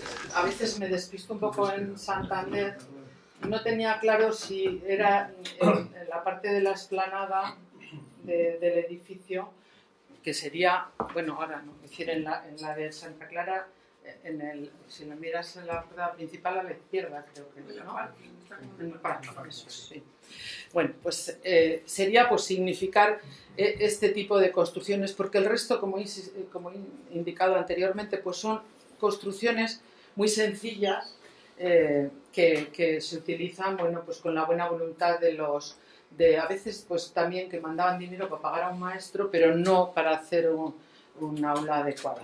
a veces me despisto un poco en Santander, no tenía claro si era en, en la parte de la explanada de, del edificio, que sería, bueno, ahora no, es decir, en la, en la de Santa Clara, en el, si lo miras en la puerta principal a la izquierda, creo que ¿no? En el parque, eso sí. Bueno, pues eh, sería pues significar eh, este tipo de construcciones, porque el resto, como he, como he indicado anteriormente, pues son construcciones muy sencillas, eh, que, que se utilizan, bueno, pues con la buena voluntad de los, de a veces pues también que mandaban dinero para pagar a un maestro, pero no para hacer un, un aula adecuada.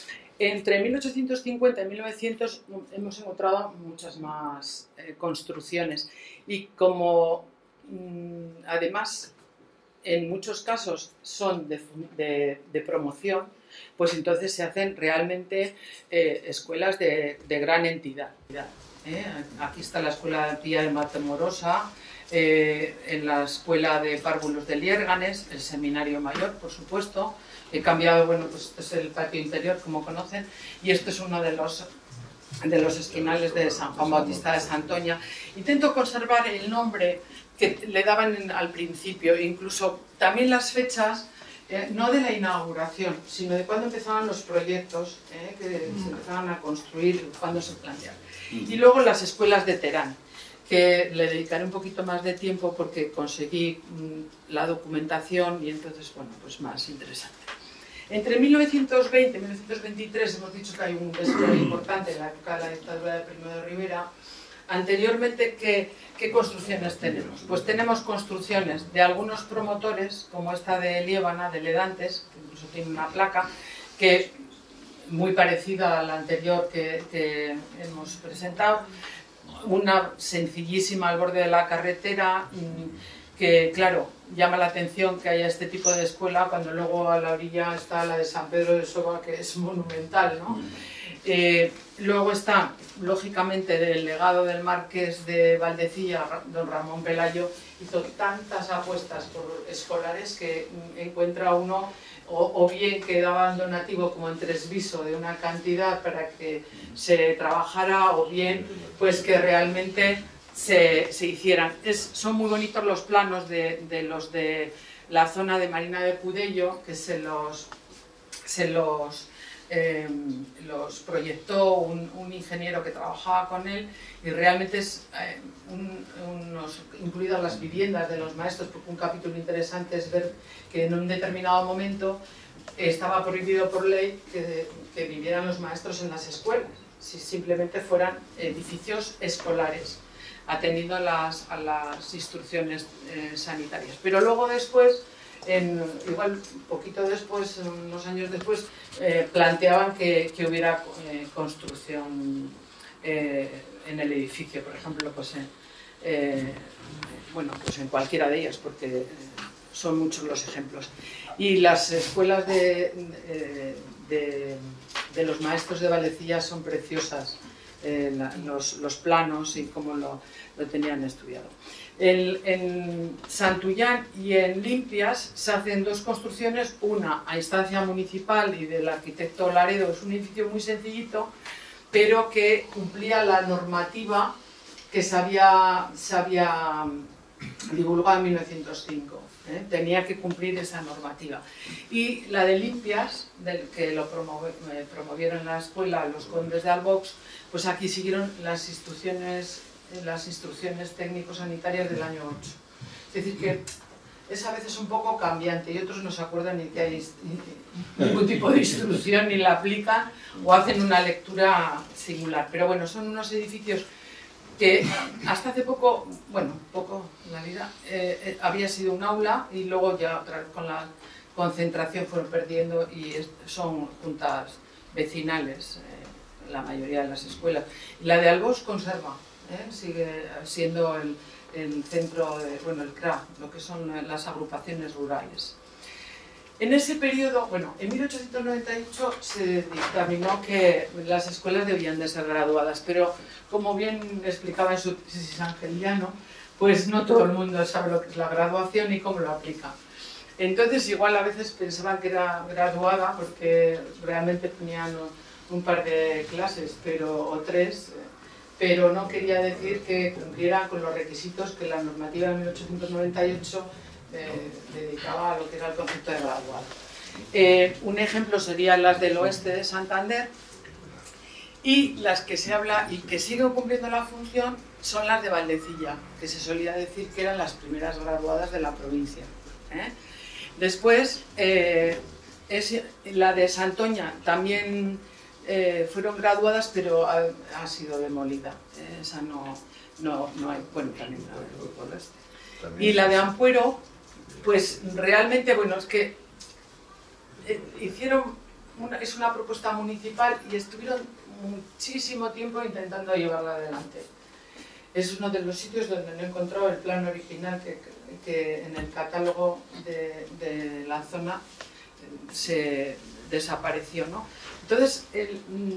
Entre mil ochocientos cincuenta y mil novecientos hemos encontrado muchas más eh, construcciones y como mmm, además en muchos casos son de, de, de promoción, pues entonces se hacen realmente eh, escuelas de, de gran entidad. ¿eh? Aquí está la escuela Pía de Matamorosa, eh, en la escuela de párvulos de Liérganes, el seminario mayor, por supuesto. He cambiado, bueno, pues este es el patio interior, como conocen, y esto es uno de los, de los esquinales de San Juan Bautista de Santoña. Intento conservar el nombre que le daban en, al principio, incluso también las fechas, eh, no de la inauguración, sino de cuando empezaban los proyectos, eh, que se empezaban a construir, cuando se planteaban. Y luego las escuelas de Terán, que le dedicaré un poquito más de tiempo porque conseguí mmm, la documentación y entonces, bueno, pues más interesante. Entre mil novecientos veinte y mil novecientos veintitrés hemos dicho que hay un despliegue importante en la época de la dictadura de Primo de Rivera. Anteriormente, ¿qué, ¿qué construcciones tenemos? Pues tenemos construcciones de algunos promotores, como esta de Liébana, de Ledantes, que incluso tiene una placa, que muy parecida a la anterior que, que hemos presentado, una sencillísima al borde de la carretera, que claro, llama la atención que haya este tipo de escuela cuando luego a la orilla está la de San Pedro de Soba, que es monumental, ¿no? Eh, luego está, lógicamente, del legado del marqués de Valdecilla, don Ramón Pelayo, hizo tantas apuestas por escolares que encuentra uno, o, o bien que daban donativo como en Tresviso de una cantidad para que se trabajara, o bien pues que realmente se, se hicieran. Es, son muy bonitos los planos de, de los de la zona de Marina de Pudello, que se los, se los, eh, los proyectó un, un ingeniero que trabajaba con él, y realmente es eh, un, unos, incluidas las viviendas de los maestros, porque un capítulo interesante es ver que en un determinado momento estaba prohibido por ley que, que vivieran los maestros en las escuelas, si simplemente fueran edificios escolares, atendiendo a las, a las instrucciones eh, sanitarias. Pero luego después, en, igual un poquito después, unos años después, eh, planteaban que, que hubiera eh, construcción eh, en el edificio, por ejemplo, pues en, eh, bueno, pues en cualquiera de ellas, porque eh, son muchos los ejemplos. Y las escuelas de, de, de los maestros de Vallecilla son preciosas, eh, la, los, los planos y cómo lo, lo tenían estudiado. En, en Santullán y en Limpias se hacen dos construcciones, una a instancia municipal y del arquitecto Laredo, es un edificio muy sencillito, pero que cumplía la normativa que se había, se había divulgado en mil novecientos cinco. ¿eh? Tenía que cumplir esa normativa. Y la de Limpias, del que lo promovi eh, promovieron en la escuela los condes de Albox, pues aquí siguieron las instrucciones las instrucciones técnico-sanitarias del año ocho. Es decir, que es a veces un poco cambiante y otros no se acuerdan ni que hay ningún tipo de instrucción ni la aplican o hacen una lectura singular. Pero bueno, son unos edificios que hasta hace poco, bueno, poco en la vida, eh, eh, había sido un aula y luego ya otra vez con la concentración fueron perdiendo y es, son juntas vecinales, eh, la mayoría de las escuelas. Y la de Albos conserva. ¿Eh? Sigue siendo el, el centro, de, bueno, el C R A, lo que son las agrupaciones rurales. En ese periodo, bueno, en mil ochocientos noventa y ocho se dictaminó que las escuelas debían de ser graduadas, pero como bien explicaba en su tesis Angeliano, pues no todo el mundo sabe lo que es la graduación y cómo lo aplica. Entonces igual a veces pensaban que era graduada porque realmente tenían un par de clases, pero, o tres, pero no quería decir que cumpliera con los requisitos que la normativa de mil ochocientos noventa y ocho eh, dedicaba a lo que era el concepto de graduado. Eh, un ejemplo serían las del oeste de Santander y las que se habla y que siguen cumpliendo la función son las de Vallecilla, que se solía decir que eran las primeras graduadas de la provincia. ¿eh? Después, eh, es la de Santoña también Eh, fueron graduadas, pero ha, ha sido demolida. Eh, esa no, no, no hay. Bueno, también la del grupo del este. Y la de Ampuero, pues realmente, bueno, es que eh, hicieron, una, es una propuesta municipal y estuvieron muchísimo tiempo intentando llevarla adelante. Es uno de los sitios donde no he encontrado el plan original que, que en el catálogo de, de la zona se desapareció, ¿no? Entonces, el,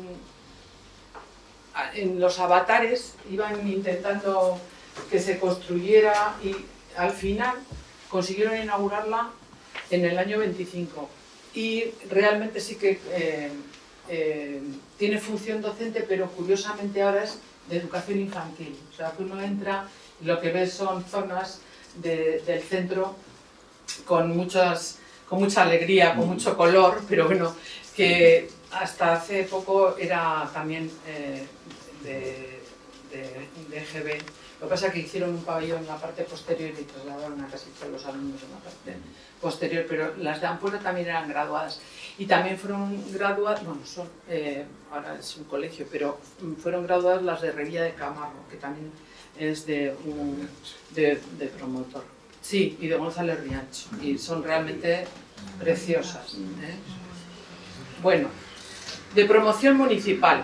en los avatares iban intentando que se construyera y al final consiguieron inaugurarla en el año veinticinco. Y realmente sí que eh, eh, tiene función docente, pero curiosamente ahora es de educación infantil. O sea, que uno entra y lo que ve son zonas de, del centro con, muchas, con mucha alegría, con mucho color, pero bueno, que hasta hace poco era también eh, de, de, de G B. Lo que pasa es que hicieron un pabellón en la parte posterior y trasladaron a casi todos los alumnos en la parte posterior, pero las de Ampuero también eran graduadas. Y también fueron graduadas, bueno, son, eh, ahora es un colegio, pero fueron graduadas las de Revilla de Camargo, que también es de un de, de promotor. Sí, y de González Riancho, y son realmente preciosas. ¿eh? Bueno, de promoción municipal,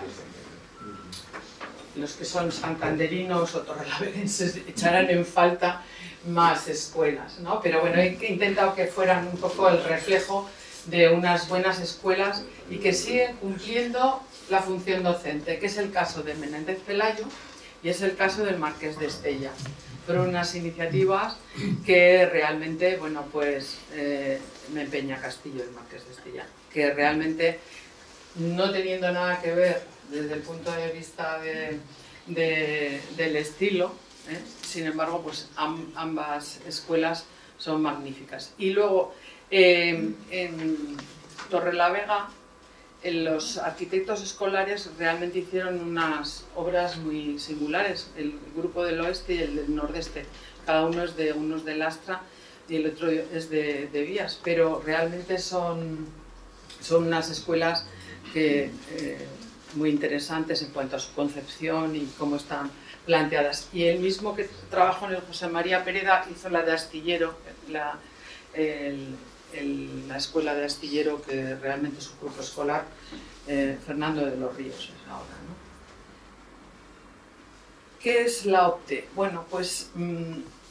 los que son santanderinos o torrelaverenses echarán en falta más escuelas, ¿no? Pero bueno, he intentado que fueran un poco el reflejo de unas buenas escuelas y que siguen cumpliendo la función docente, que es el caso de Menéndez Pelayo y es el caso del Marqués de Estella. Fueron unas iniciativas que realmente, bueno, pues eh, me empeña Castillo, el Marqués de Estella, que realmente, no teniendo nada que ver desde el punto de vista de, de, del estilo, ¿eh? sin embargo, pues am, ambas escuelas son magníficas. Y luego, eh, en Torrelavega, en los arquitectos escolares realmente hicieron unas obras muy singulares, el grupo del oeste y el del nordeste. Cada uno es de, uno es de Lastra y el otro es de, de Vías, pero realmente son, son unas escuelas que, eh, muy interesantes en cuanto a su concepción y cómo están planteadas. Y el mismo que trabajó en el José María Pereda hizo la de Astillero, la, el, el, la escuela de Astillero, que realmente es un grupo escolar, eh, Fernando de los Ríos es ahora, ¿no? ¿Qué es la OPTE? Bueno, pues mmm,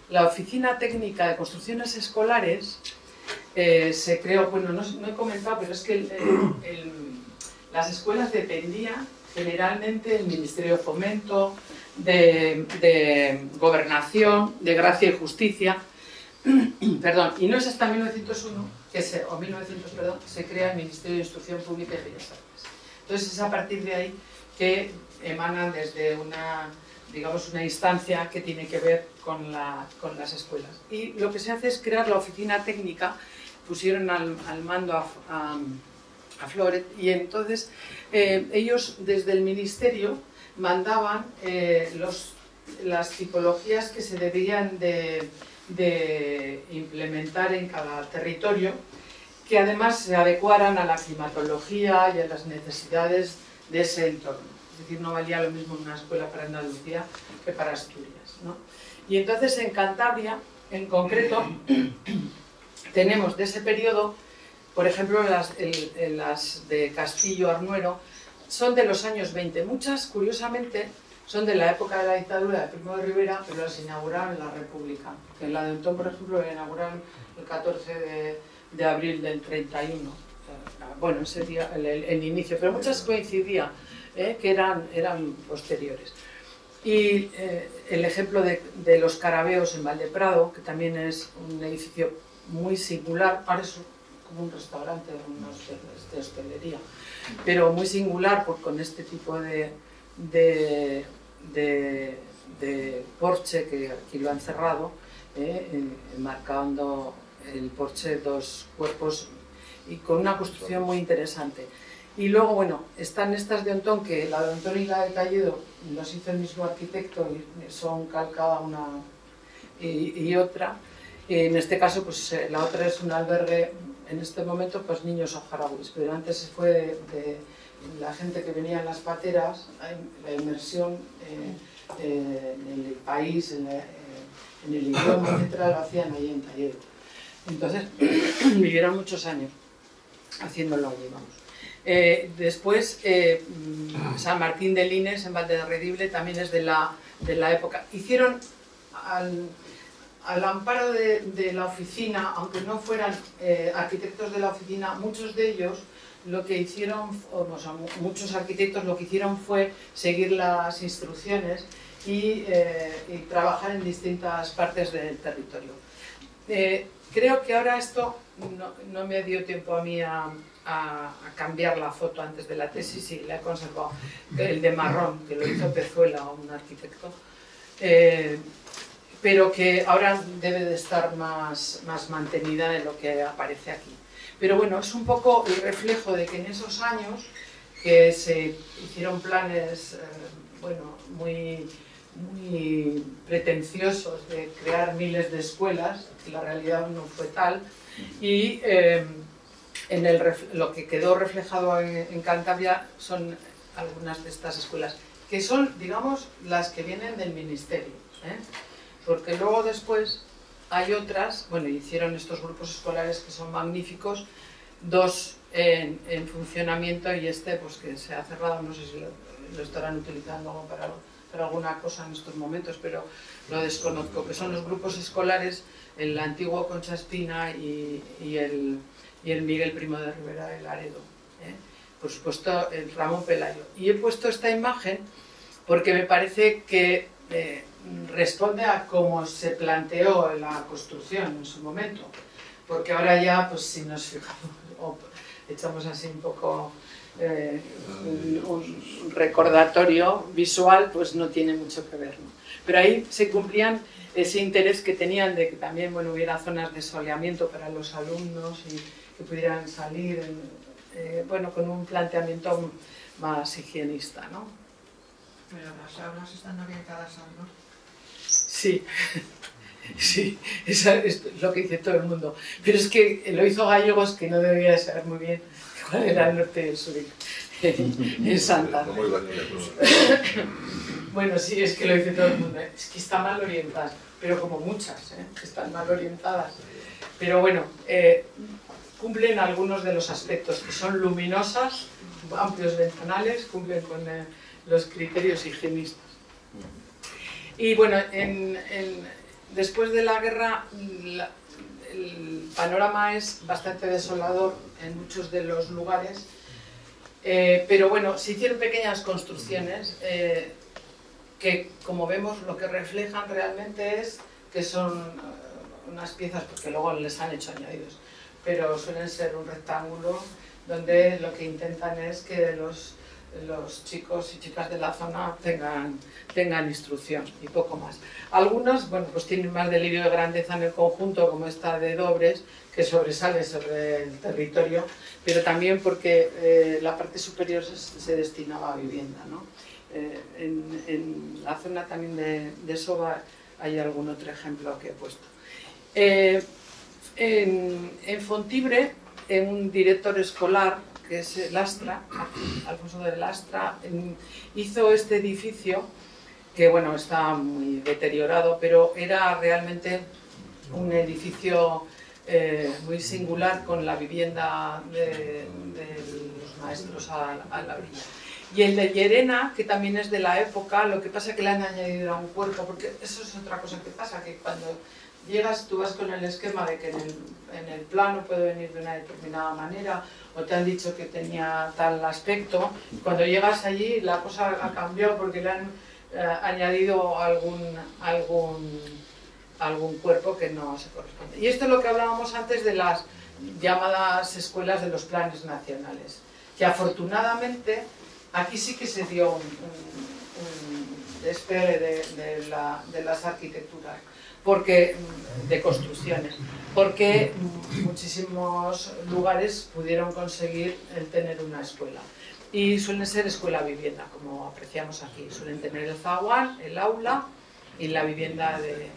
la Oficina Técnica de Construcciones Escolares eh, se creó, bueno, no, no he comentado, pero es que el, el, el, las escuelas dependían generalmente del Ministerio de Fomento, de, de Gobernación, de Gracia y Justicia, perdón, y no es hasta mil novecientos uno, que se, o mil novecientos, perdón, se crea el Ministerio de Instrucción Pública y Bellas Artes. Entonces es a partir de ahí que emanan desde una, digamos, una instancia que tiene que ver con, la, con las escuelas. Y lo que se hace es crear la oficina técnica, pusieron al, al mando a, a, a Floret, y entonces eh, ellos desde el ministerio mandaban eh, los, las tipologías que se debían de, de implementar en cada territorio, que además se adecuaran a la climatología y a las necesidades de ese entorno. Es decir, no valía lo mismo una escuela para Andalucía que para Asturias, ¿no? Y entonces en Cantabria, en concreto, tenemos de ese periodo, por ejemplo, las, el, las de Castillo Arnuero, son de los años veinte. Muchas, curiosamente, son de la época de la dictadura de Primo de Rivera, pero las inauguraron en la República. En la de Ontón, por ejemplo, la inauguraron el catorce de abril del treinta y uno. Bueno, ese día, el, el, el inicio, pero muchas coincidían, ¿eh? que eran, eran posteriores. Y eh, el ejemplo de, de los Carabeos en Valdeprado, que también es un edificio muy singular, parece como un restaurante, una de hostelería, pero muy singular por, con este tipo de, de, de, de porche que aquí lo han cerrado, eh, marcando el porche dos cuerpos y con una construcción muy interesante. Y luego, bueno, están estas de Ontón, que la de Ontón y la de Talledo los hizo el mismo arquitecto y son calcada una y, y otra. En este caso, pues la otra es un albergue, en este momento, pues niños saharauis, pero antes fue de, de la gente que venía en las pateras, la inmersión eh, eh, en el país, en, la, eh, en el idioma, etcétera, lo hacían allí en Talledo. Entonces, vivieron muchos años haciéndolo allí, vamos. Eh, después, eh, San Martín de Lines, en Valderredible, también es de la, de la época. Hicieron, al, al amparo de, de la oficina, aunque no fueran eh, arquitectos de la oficina, muchos de ellos lo que hicieron, o sea, muchos arquitectos lo que hicieron fue seguir las instrucciones y, eh, y trabajar en distintas partes del territorio. Eh, creo que ahora esto no, no me dio tiempo a mí a, a, a cambiar la foto antes de la tesis y la he conservado, el de marrón, que lo hizo Pezuela, un arquitecto, eh, pero que ahora debe de estar más, más mantenida de lo que aparece aquí. Pero bueno, es un poco el reflejo de que en esos años que se hicieron planes eh, bueno, muy, muy pretenciosos de crear miles de escuelas, que la realidad no fue tal, y eh, en el, lo que quedó reflejado en, en Cantabria son algunas de estas escuelas, que son, digamos, las que vienen del ministerio, ¿eh? Porque luego después hay otras, bueno, hicieron estos grupos escolares que son magníficos, dos en, en funcionamiento y este pues que se ha cerrado, no sé si lo, lo estarán utilizando para, para alguna cosa en estos momentos, pero lo desconozco, que son los grupos escolares, el antiguo Concha Espina y, y, el, y el Miguel Primo de Rivera de Laredo, ¿eh? Por supuesto el Ramón Pelayo. Y he puesto esta imagen porque me parece que eh, responde a cómo se planteó la construcción en su momento, porque ahora ya, pues si nos fijamos o echamos así un poco eh, un, un recordatorio visual, pues no tiene mucho que ver, ¿no? Pero ahí se cumplían ese interés que tenían de que también, bueno, hubiera zonas de soleamiento para los alumnos y que pudieran salir en, eh, bueno, con un planteamiento más higienista, ¿no? Pero las aulas están orientadas al norte. Sí, sí, eso es lo que dice todo el mundo. Pero es que lo hizo Gallegos, que no debía saber muy bien cuál era el norte y el sur en Santa. Bueno, sí, es que lo dice todo el mundo. Es que está mal orientada, pero como muchas, ¿eh? Están mal orientadas. Pero bueno, eh, cumplen algunos de los aspectos, que son luminosas, amplios ventanales, cumplen con eh, los criterios higienistas. Y bueno, en, en, después de la guerra la, el panorama es bastante desolador en muchos de los lugares, eh, pero bueno, se hicieron pequeñas construcciones eh, que, como vemos, lo que reflejan realmente es que son uh, unas piezas, porque luego les han hecho añadidos, pero suelen ser un rectángulo donde lo que intentan es que los, los chicos y chicas de la zona tengan, tengan instrucción y poco más. Algunos, bueno, pues tienen más delirio de grandeza en el conjunto, como esta de Dobres, que sobresale sobre el territorio, pero también porque eh, la parte superior se, se destinaba a vivienda, ¿no? Eh, en, en la zona también de, de Soba hay algún otro ejemplo que he puesto. Eh, en, en Fontibre, en un director escolar, que es Lastra, Alfonso de Lastra, en, hizo este edificio, que bueno, está muy deteriorado, pero era realmente un edificio eh, muy singular, con la vivienda de, de los maestros a, a la orilla. Y el de Llerena, que también es de la época, lo que pasa es que le han añadido a un cuerpo, porque eso es otra cosa que pasa, que cuando llegas tú vas con el esquema de que en el, en el plano puede venir de una determinada manera, o te han dicho que tenía tal aspecto, y cuando llegas allí la cosa ha cambiado porque le han eh, añadido algún, algún, algún cuerpo que no se corresponde. Y esto es lo que hablábamos antes de las llamadas escuelas de los planes nacionales, que afortunadamente aquí sí que se dio un, un, un despegue de, de, la, de las arquitecturas, porque, de construcciones, porque muchísimos lugares pudieron conseguir el tener una escuela. Y suelen ser escuela-vivienda, como apreciamos aquí. Suelen tener el zaguán, el aula y la vivienda de,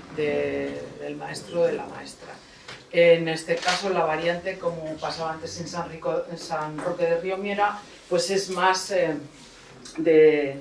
de, del maestro o de la maestra. En este caso, la variante, como pasaba antes en San, Rico, en San Roque de Riomiera, pues es más eh, de,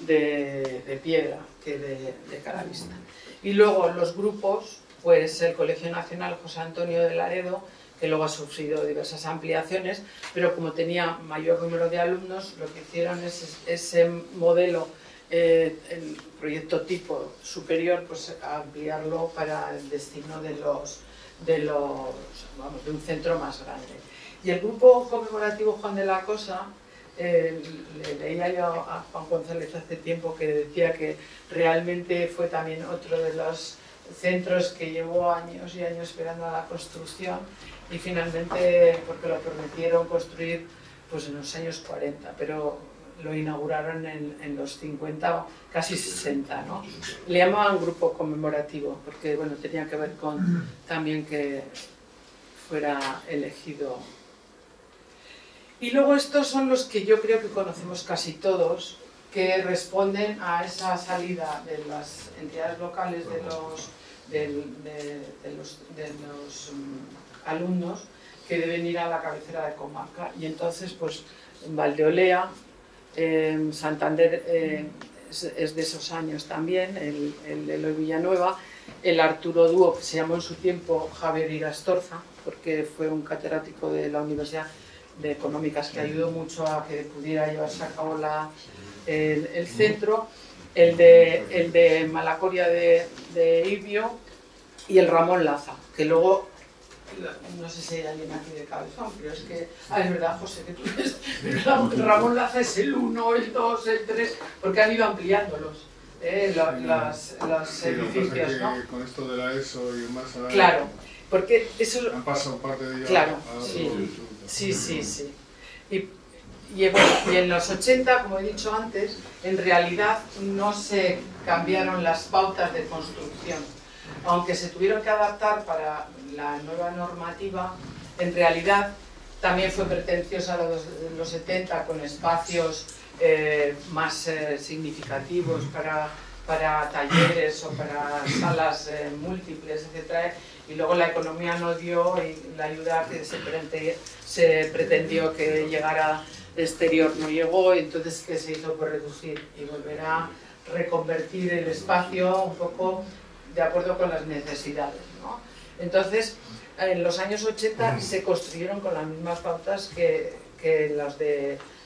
de, de piedra que de, de caravista. Y luego los grupos, pues el Colegio Nacional José Antonio de Laredo, que luego ha sufrido diversas ampliaciones, pero como tenía mayor número de alumnos, lo que hicieron es ese modelo, eh, el proyecto tipo superior, pues ampliarlo para el destino de los, de los, vamos, de un centro más grande. Y el grupo conmemorativo Juan de la Cosa, Eh, le leía yo a Juan González hace tiempo que decía que realmente fue también otro de los centros que llevó años y años esperando a la construcción, y finalmente, porque lo prometieron construir pues en los años cuarenta, pero lo inauguraron en, en los cincuenta, casi sesenta, ¿no? Le llamaban grupo conmemorativo porque bueno, tenía que ver con también que fuera elegido. Y luego estos son los que yo creo que conocemos casi todos, que responden a esa salida de las entidades locales de los, de, de, de los, de los um, alumnos que deben ir a la cabecera de comarca. Y entonces, pues, en Valdeolea, eh, Santander eh, es, es de esos años también, el, el Eloy Villanueva, el Arturo Dúo, que se llamó en su tiempo Javier Irastorza, porque fue un catedrático de la Universidad de Económicas que ayudó mucho a que pudiera llevarse a cabo la, el, el centro, el de, el de Malacoria de, de Ibio y el Ramón Laza, que luego, no sé si hay alguien aquí de cabezón, pero es que, ah, es verdad, José, que tú ves, pero Ramón Laza es el uno, el dos, el tres, porque han ido ampliándolos, eh, la, las, los edificios, ¿no? Con esto de la ESO y más allá, claro, porque eso... han pasado parte de ella. Claro, a sí. Sí, sí, sí. Y, y, bueno, y en los ochenta, como he dicho antes, en realidad no se cambiaron las pautas de construcción. Aunque se tuvieron que adaptar para la nueva normativa, en realidad también fue pretenciosa a los, los setenta, con espacios eh, más eh, significativos para, para talleres o para salas eh, múltiples, etcétera. Y luego la economía no dio, y la ayuda que se, pretende, se pretendió que llegara de exterior no llegó, y entonces ¿qué se hizo? Por reducir y volver a reconvertir el espacio un poco de acuerdo con las necesidades, ¿no? Entonces, en los años ochenta se construyeron con las mismas pautas que, que las de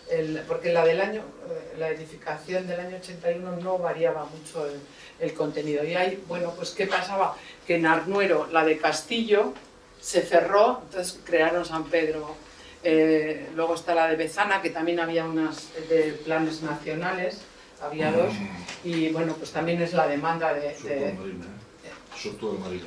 el, porque la del año, la edificación del año ochenta y uno no variaba mucho el, el contenido. Y ahí, bueno, pues ¿qué pasaba? Que en Arnuero, la de Castillo, se cerró, entonces crearon San Pedro. Eh, luego está la de Bezana, que también había unas de planes nacionales, había dos, y bueno, pues también es la demanda de... de Soto de Marina.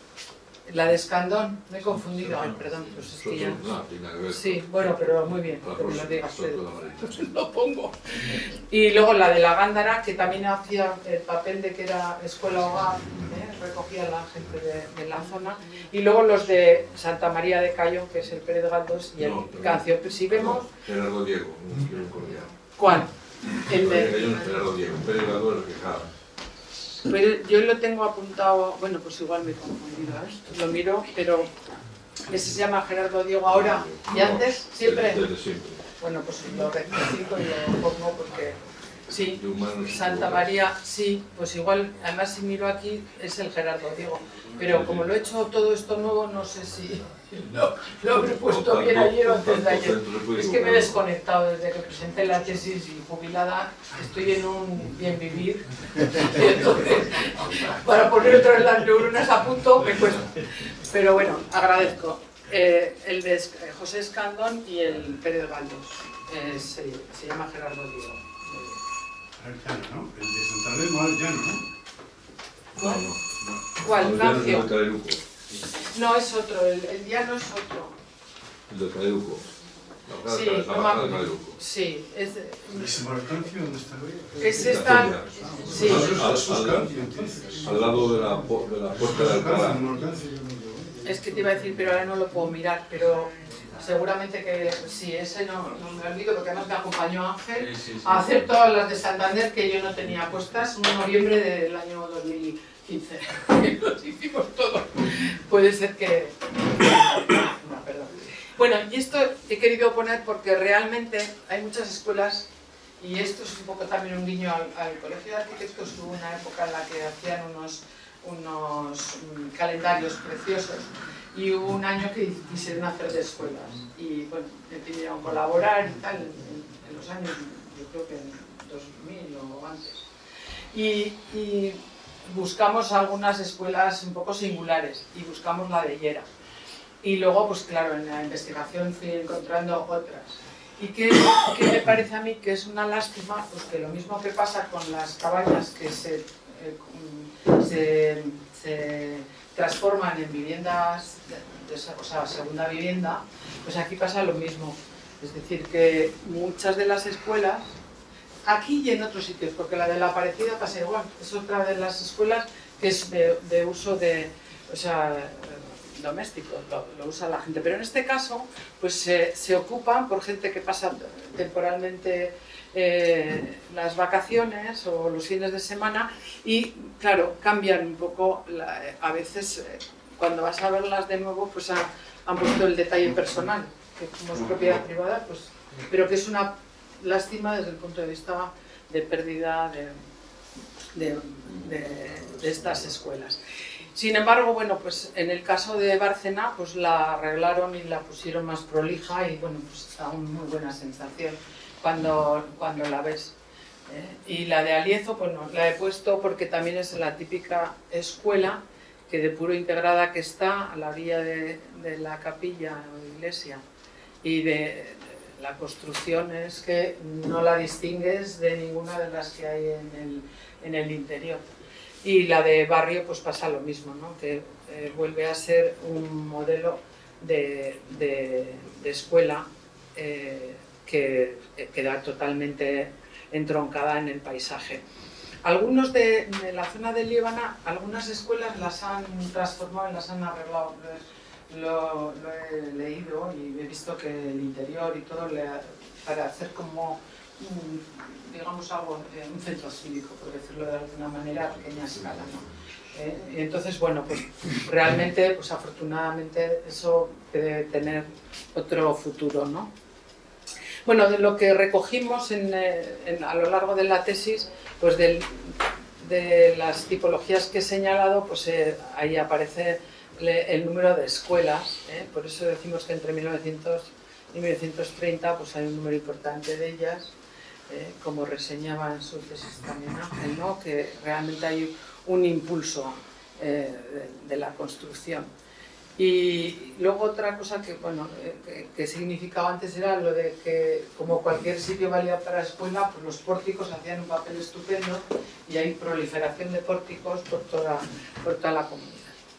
La de Escandón, me he confundido, ay, perdón, pues es que ya... No, tiene nada que ver. Sí, bueno, pero muy bien, que me lo digas, Soto de Pedro. Marina. Lo pongo. Y luego la de la Gándara, que también hacía el papel de que era escuela-hogar, ¿eh? Recogía a la gente de, de la zona. Y luego los de Santa María de Cayón, que es el Pérez Galdós, y el No, pero- Cancio. Pues si vemos... Gerardo Diego, un quiero cordial. ¿Cuál? El María de de... Cayón, Gerardo Diego, Pérez Galdós es el que jala. Pero yo lo tengo apuntado, bueno, pues igual me he confundido, ¿eh? Lo miro, pero ese se llama Gerardo Diego ahora y antes, siempre. Desde siempre. Bueno, pues lo rectifico y lo pongo porque sí, De humanos. Santa María, sí, pues igual, además si miro aquí es el Gerardo Diego, pero como lo he hecho todo esto nuevo, no sé si lo, lo habré puesto bien ayer o antes de ayer. Es que me he desconectado desde que presenté la tesis y jubilada, estoy en un bien vivir, y entonces para poner otra vez las neuronas a punto me cuesta. Pero bueno, agradezco. Eh, el de José Escandón y el Pérez Galdós, eh, se, se llama Gerardo Diego. Arcano, ¿no? El de Santander no es llano, ¿no? ¿Cuál? No, no. ¿Cuál? El llano es Ignacio. el de Cadeluco. No, es otro, el, el llano es otro. El de Cadeluco. La Sí, casa de no me Salamanca de acuerdo. Cadeluco. Sí, es, de- ¿Y ese Marcancio dónde está hoy? es esta... Sí, Al- al- Suscancio, entonces. Al lado de la, pu- de la puerta de Alcalá. Marcancio, yo no lo veo. es que te iba a decir, pero ahora no lo puedo mirar, pero seguramente que sí, ese no, no me olvido, porque además me acompañó Ángel a hacer todas las de Santander que yo no tenía puestas, un noviembre del año dos mil quince. Los hicimos todos. Puede ser que... No, perdón. Bueno, y esto he querido poner porque realmente hay muchas escuelas, y esto es un poco también un guiño al, al Colegio de Arquitectos. Hubo una época en la que hacían unos, unos mm, calendarios preciosos, y hubo un año que quisieron hacer de escuelas, y bueno, me pidieron colaborar y tal, en, en los años, yo creo que en dos mil o antes. Y, y buscamos algunas escuelas un poco singulares, y buscamos la de Llera. Y luego, pues claro, en la investigación fui encontrando otras. ¿Y qué, qué me parece a mí que es una lástima? Pues que lo mismo que pasa con las cabañas que se, eh, se, se transforman en viviendas, de, de, o sea, segunda vivienda, pues aquí pasa lo mismo. Es decir, que muchas de las escuelas, aquí y en otros sitios, porque la de la Aparecida pasa igual, es otra de las escuelas que es de, de uso de, o sea, doméstico, lo, lo usa la gente, pero en este caso pues se, se ocupan por gente que pasa temporalmente eh, las vacaciones o los fines de semana, y claro, cambian un poco, la, a veces eh, cuando vas a verlas de nuevo pues ha, han puesto el detalle personal, que como es propiedad privada, pues, pero que es una lástima desde el punto de vista de pérdida de, de, de, de estas escuelas. Sin embargo, bueno, pues en el caso de Bárcena, pues la arreglaron y la pusieron más prolija, y bueno, pues da una muy buena sensación cuando, cuando la ves. ¿eh? Y la de Aliezo, bueno, la he puesto porque también es la típica escuela que de puro integrada que está a la orilla de, de la capilla o iglesia, y de, de la construcción es que no la distingues de ninguna de las que hay en el, en el interior. Y la de Barrio pues pasa lo mismo, ¿no? Que eh, vuelve a ser un modelo de, de, de escuela eh, que eh, queda totalmente entroncada en el paisaje. Algunos de, de la zona de Líbana, algunas escuelas las han transformado y las han arreglado. Lo, lo he leído y he visto que el interior y todo, le, para hacer como un, digamos algo, eh, un centro cívico, por decirlo de alguna manera, a pequeña escala, ¿no? Eh, y entonces, bueno, pues realmente, pues afortunadamente eso debe tener otro futuro, ¿no? Bueno, de lo que recogimos en, en, a lo largo de la tesis, pues del, de las tipologías que he señalado, pues eh, ahí aparece el número de escuelas, ¿eh? Por eso decimos que entre mil novecientos en mil novecientos treinta pues hay un número importante de ellas, eh, como reseñaba en su tesis también Ángel, ¿no? Que realmente hay un impulso eh, de, de la construcción. Y luego otra cosa que, bueno, que, que significaba antes era lo de que, como cualquier sitio valía para escuela, pues los pórticos hacían un papel estupendo y hay proliferación de pórticos por toda, por toda la comunidad.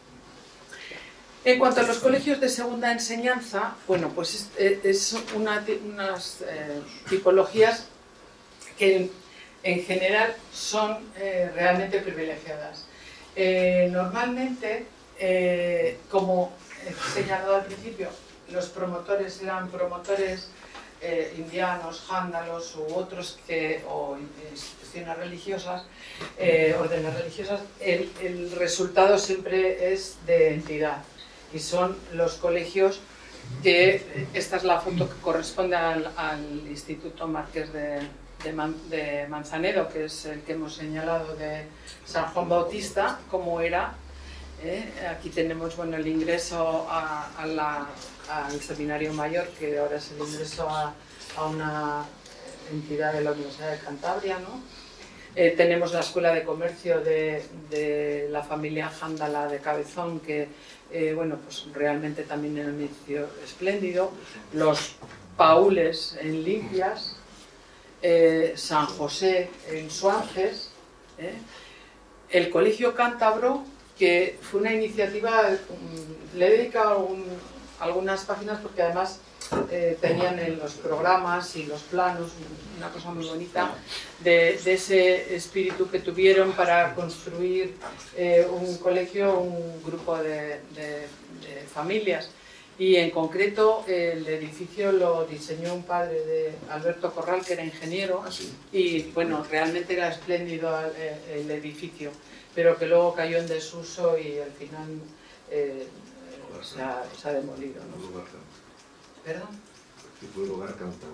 En cuanto a los colegios de segunda enseñanza, bueno, pues es, es una, unas eh, tipologías que en, en general son eh, realmente privilegiadas. Eh, normalmente, Eh, como he señalado al principio, los promotores eran promotores eh, indianos, jándalos u otros que, o instituciones religiosas, eh, órdenes religiosas, el, el resultado siempre es de entidad y son los colegios que, esta es la foto que corresponde al, al Instituto Marqués de, de, Man, de Manzanedo, que es el que hemos señalado de San Juan Bautista, como era. Eh, aquí tenemos, bueno, el ingreso a, a la, al seminario mayor, que ahora es el ingreso a, a una entidad de la Universidad de Cantabria, ¿no? Eh, tenemos la Escuela de Comercio de, de la familia Jándala de Cabezón, que eh, bueno, pues realmente también era un edificio espléndido. Los Paules en Limpias, eh, San José en Suances, eh, el Colegio Cántabro, que fue una iniciativa, le he dedicado algún, algunas páginas porque además eh, tenían en los programas y los planos una cosa muy bonita de, de ese espíritu que tuvieron para construir eh, un colegio, un grupo de, de, de familias. Y en concreto el edificio lo diseñó un padre de Alberto Corral, que era ingeniero, y bueno, realmente era espléndido el, el edificio, pero que luego cayó en desuso y al final eh, se, ha, se ha demolido, ¿no? ¿Perdón? Que fue el hogar cántabro.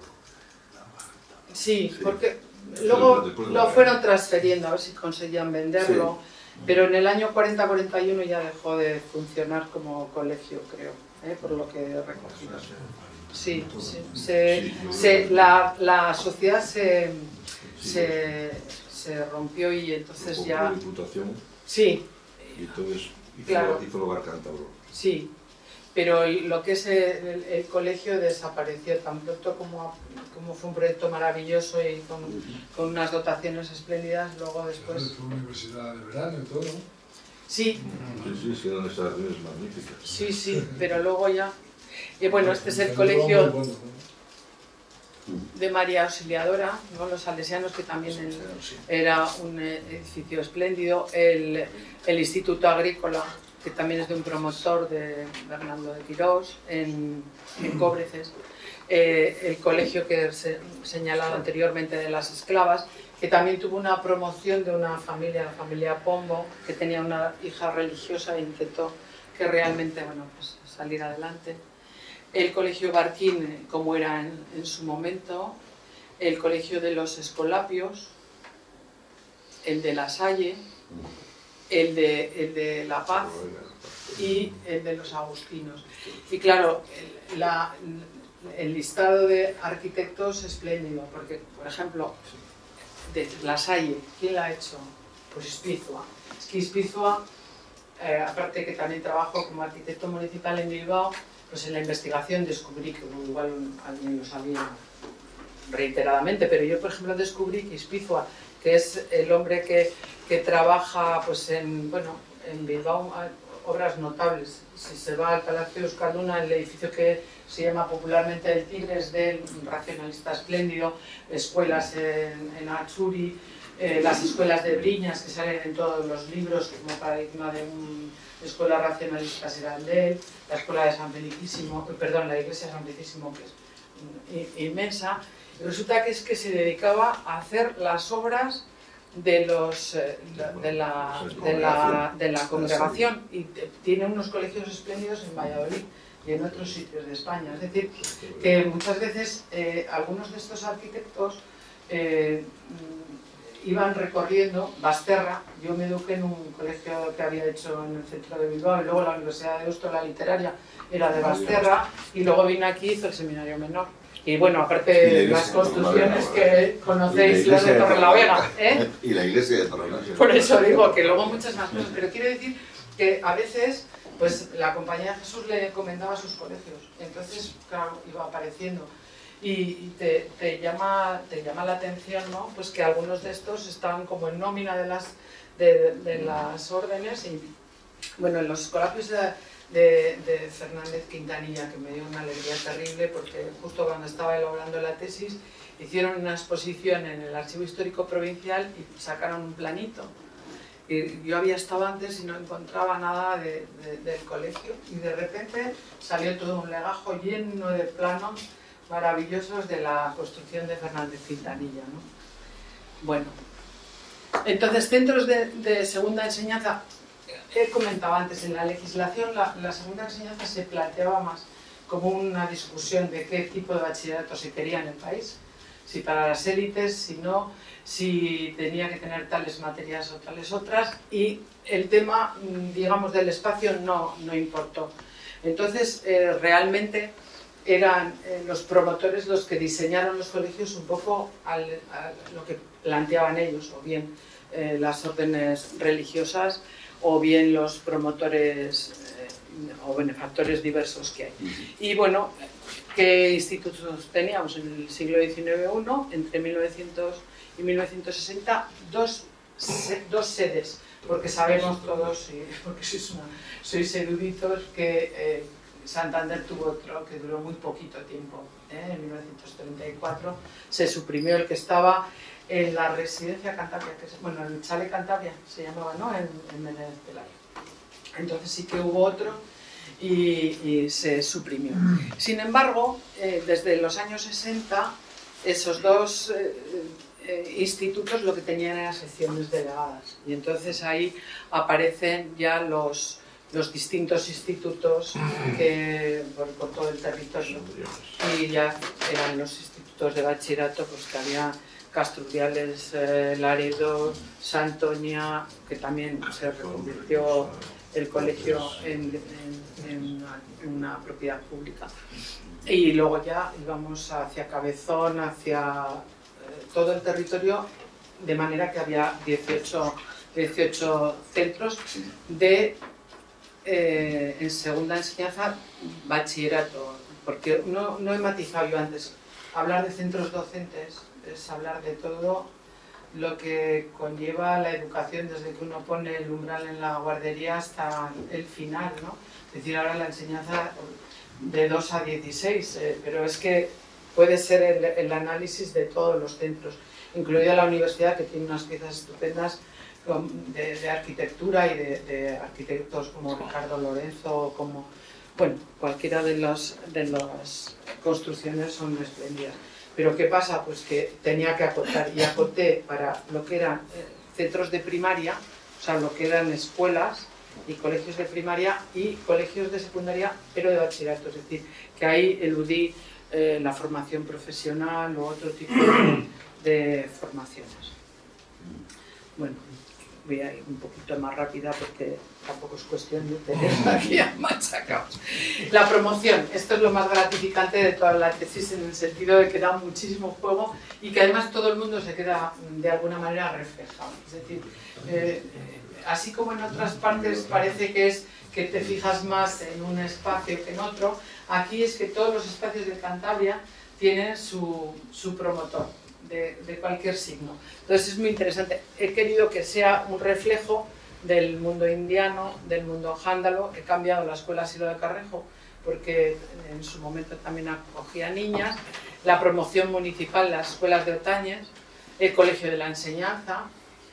Sí, sí, porque luego lo fueron transfiriendo a ver si conseguían venderlo, sí. Pero en el año cuarenta cuarenta y uno ya dejó de funcionar como colegio, creo, ¿eh? Por lo que he recogido. Sí, sí, se, se, la, la sociedad se... se se rompió y entonces ya... La Diputación. Sí. Y entonces hizo, claro. hizo el hogar cántabro. Sí, pero el, lo que es el, el colegio desapareció tan pronto como, como fue un proyecto maravilloso y con, con unas dotaciones espléndidas, luego después... Fue una universidad de verano y todo, ¿no? Sí. Sí, sí, sí, eran instalaciones magníficas. Sí, sí, pero luego ya... Y bueno, este es el colegio de María Auxiliadora, ¿no? Los salesianos, que también el, era un edificio espléndido, el, el Instituto Agrícola, que también es de un promotor de Bernardo de Quirós, en, en Cóbreces, eh, el colegio que se señalado anteriormente de las esclavas, que también tuvo una promoción de una familia, la familia Pombo, que tenía una hija religiosa e intentó que realmente, bueno, pues, salir adelante. El colegio Barquín, como era en, en su momento, el colegio de los Escolapios, el de La Salle, el de, el de La Paz y el de los Agustinos. Y claro, el, la, el listado de arquitectos es espléndido, porque, por ejemplo, de La Salle, ¿quién la ha hecho? Pues Ispizua. Es que Ispizua, eh, aparte que también trabajó como arquitecto municipal en Bilbao, pues en la investigación descubrí, que igual alguien lo sabía reiteradamente, pero yo por ejemplo descubrí que Ispizua, que es el hombre que, que trabaja pues en, bueno, en Bilbao, obras notables. Si se va al Palacio de Euskalduna, el edificio que se llama popularmente el Tigres, del racionalista espléndido, escuelas en, en Atzuri, eh, las escuelas de Briñas que salen en todos los libros como paradigma de un escuela racionalista será de él, la escuela de San Felicísimo, perdón, la iglesia de San Felicísimo, que es inmensa. Y resulta que es que se dedicaba a hacer las obras de los de la, de la, de la congregación, y tiene unos colegios espléndidos en Valladolid y en otros sitios de España. Es decir, que muchas veces eh, algunos de estos arquitectos eh, iban recorriendo Basterra. Yo me eduqué en un colegio que había hecho en el centro de Bilbao, y luego la Universidad de Deusto, la literaria, era de Basterra, y luego vine aquí y hice el seminario menor. Y bueno, aparte de las construcciones que conocéis, las de Torrelavega, ¿eh? Y la iglesia de Torrelavega. Por eso digo que luego muchas más cosas, pero quiero decir que a veces pues la Compañía de Jesús le encomendaba sus colegios, entonces claro, iba apareciendo. Y te, te, llama, te llama la atención, ¿no? Pues que algunos de estos están como en nómina de las, de, de las órdenes. Y bueno, en los escolapios de, de, de Fernández Quintanilla, que me dio una alegría terrible, porque justo cuando estaba elaborando la tesis hicieron una exposición en el Archivo Histórico Provincial y sacaron un planito. Y yo había estado antes y no encontraba nada de, de, del colegio, y de repente salió todo un legajo lleno de planos maravillosos de la construcción de Fernández Quintanilla, ¿no? Bueno, entonces centros de, de segunda enseñanza, he comentado antes, en la legislación la, la segunda enseñanza se planteaba más como una discusión de qué tipo de bachillerato se quería en el país, si para las élites, si no, si tenía que tener tales materias o tales otras, y el tema, digamos, del espacio no, no importó. Entonces, eh, realmente eran eh, los promotores los que diseñaron los colegios un poco al, a lo que planteaban ellos, o bien eh, las órdenes religiosas, o bien los promotores eh, o benefactores diversos que hay. Y bueno, ¿qué institutos teníamos en el siglo diecinueve? Uno, entre mil novecientos y mil novecientos sesenta, dos, se, dos sedes, porque sabemos todos, y porque sois, una, sois eruditos, que eh, Santander tuvo otro que duró muy poquito tiempo, ¿eh? En mil novecientos treinta y cuatro se suprimió el que estaba en la residencia Cantabria, que es, bueno, el Chale Cantabria se llamaba, ¿no? En, en Menéndez Pelayo. Entonces sí que hubo otro y, y se suprimió. Sin embargo, eh, desde los años sesenta, esos dos eh, eh, institutos lo que tenían eran secciones delegadas, y entonces ahí aparecen ya los los distintos institutos que, por, por todo el territorio, y ya eran los institutos de bachillerato, pues que había Castrudiales, eh, Laredo, Santoña, que también se reconvirtió el colegio en, en, en, una, en una propiedad pública, y luego ya íbamos hacia Cabezón, hacia eh, todo el territorio, de manera que había dieciocho, dieciocho centros de Eh, en segunda enseñanza, bachillerato, porque no, no he matizado yo antes, hablar de centros docentes es hablar de todo lo que conlleva la educación, desde que uno pone el umbral en la guardería hasta el final, ¿no? Es decir, ahora la enseñanza de dos a dieciséis, eh, pero es que puede ser el, el análisis de todos los centros, incluida la universidad, que tiene unas piezas estupendas De, de arquitectura y de, de arquitectos como Ricardo Lorenzo, como, bueno, cualquiera de las de las construcciones son espléndidas. Pero ¿qué pasa? Pues que tenía que acotar, y acoté para lo que eran eh, centros de primaria, o sea, lo que eran escuelas y colegios de primaria y colegios de secundaria, pero de bachillerato, es decir, que ahí eludí eh, la formación profesional o otro tipo de, de formaciones. Bueno, voy a ir un poquito más rápida porque tampoco es cuestión de tener aquí machacados. La promoción, esto es lo más gratificante de toda la tesis, en el sentido de que da muchísimo juego y que además todo el mundo se queda de alguna manera reflejado. Es decir, eh, así como en otras partes parece que es que te fijas más en un espacio que en otro, aquí es que todos los espacios de Cantabria tienen su, su promotor. De, de cualquier signo. Entonces es muy interesante. He querido que sea un reflejo del mundo indiano, del mundo jándalo. He cambiado la escuela Silo de Carrejo porque en su momento también acogía niñas, la promoción municipal, las escuelas de Otañez, el Colegio de la Enseñanza,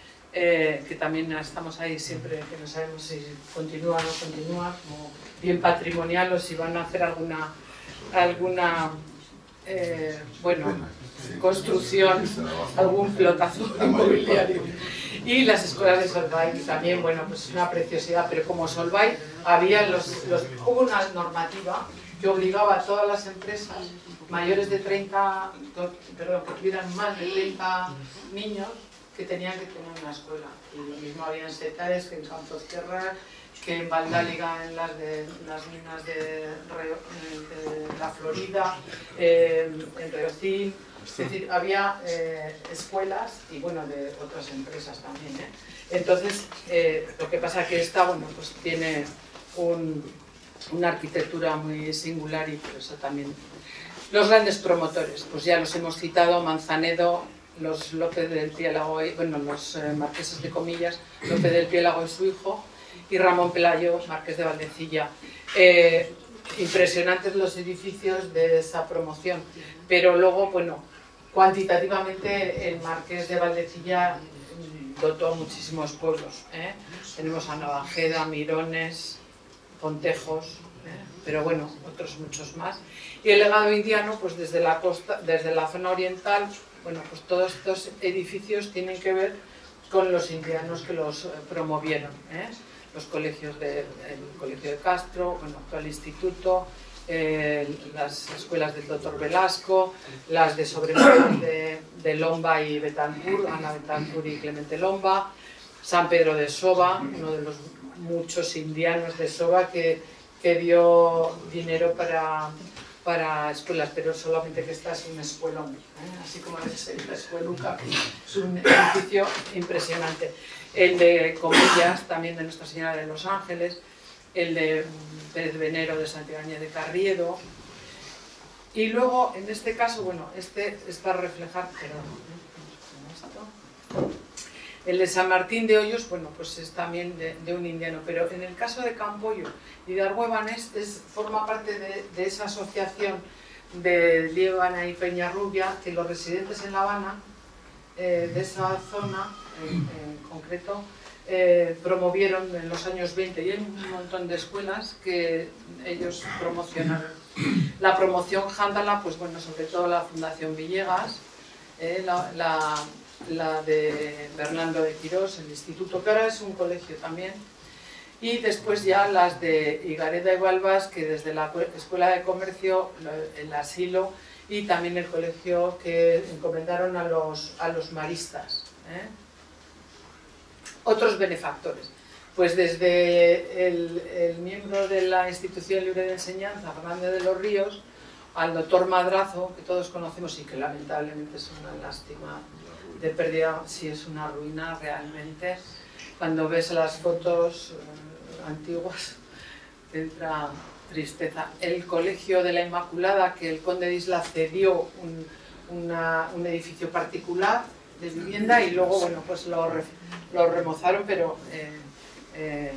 eh, que también estamos ahí siempre, que no sabemos si continúa o no continúa, como bien patrimonial, o si van a hacer alguna, alguna eh, bueno, construcción, algún pelotazo inmobiliario. Y las escuelas de Solvay, también, bueno, pues una preciosidad, pero como Solvay había los, los, hubo una normativa que obligaba a todas las empresas mayores de treinta, perdón, que tuvieran más de treinta niños, que tenían que tener una escuela. Y lo mismo había en Setaes, que en Campos Tierra, que en Valdáliga, en las, de, las minas de, de la Florida, eh, en Reocín. Es decir, había eh, escuelas y bueno, de otras empresas también, ¿eh? Entonces, eh, lo que pasa es que esta, bueno, pues tiene un, una arquitectura muy singular y por eso también. Los grandes promotores, pues ya los hemos citado: Manzanedo, los López del Piélago, y, bueno, los eh, marqueses de Comillas, López del Piélago y su hijo, y Ramón Pelayo, marqués de Valdecilla. Eh, impresionantes los edificios de esa promoción, pero luego, bueno, cuantitativamente el marqués de Valdecilla dotó muchísimos pueblos, ¿eh? Tenemos a Navajeda, Mirones, Pontejos, ¿eh? Pero bueno, otros muchos más. Y el legado indiano, pues desde la costa, desde la zona oriental, bueno, pues todos estos edificios tienen que ver con los indianos que los promovieron, ¿eh? Los colegios de, el colegio de Castro, bueno, el instituto, eh, las escuelas del doctor Velasco, las de Sobrenombre de, de Lomba y Betancur, Ana Betancur y Clemente Lomba, San Pedro de Soba, uno de los muchos indianos de Soba que, que dio dinero para, para escuelas, pero solamente que esta es una escuela, ¿eh? Así como es la escueluca, es un edificio impresionante. El de Comillas, también de Nuestra Señora de los Ángeles, el de Pérez Venero de Santiago de Carriedo. Y luego, en este caso, bueno, este es para reflejar, perdón, esto. El de San Martín de Hoyos, bueno, pues es también de, de un indiano, pero en el caso de Campoyo y de Argüebanes, es, forma parte de, de esa asociación de Líbana y Peñarrubia, que los residentes en La Habana, eh, de esa zona, en, en concreto, eh, promovieron en los años veinte, y hay un montón de escuelas que ellos promocionaron. La promoción Jándala, pues bueno, sobre todo la Fundación Villegas, eh, la, la, la de Bernardo de Quirós, el instituto, que ahora es un colegio también, y después ya las de Higareda y Balbás, que desde la Escuela de Comercio, el asilo, y también el colegio que encomendaron a los, a los maristas, ¿eh? Otros benefactores, pues desde el, el miembro de la Institución Libre de Enseñanza, Fernández de los Ríos, al doctor Madrazo, que todos conocemos y que lamentablemente es una lástima de pérdida, si es una ruina realmente. Cuando ves las fotos eh, antiguas, te entra tristeza. El Colegio de la Inmaculada, que el conde de Isla cedió un, una, un edificio particular de vivienda y luego, bueno, pues lo, lo remozaron, pero eh, eh,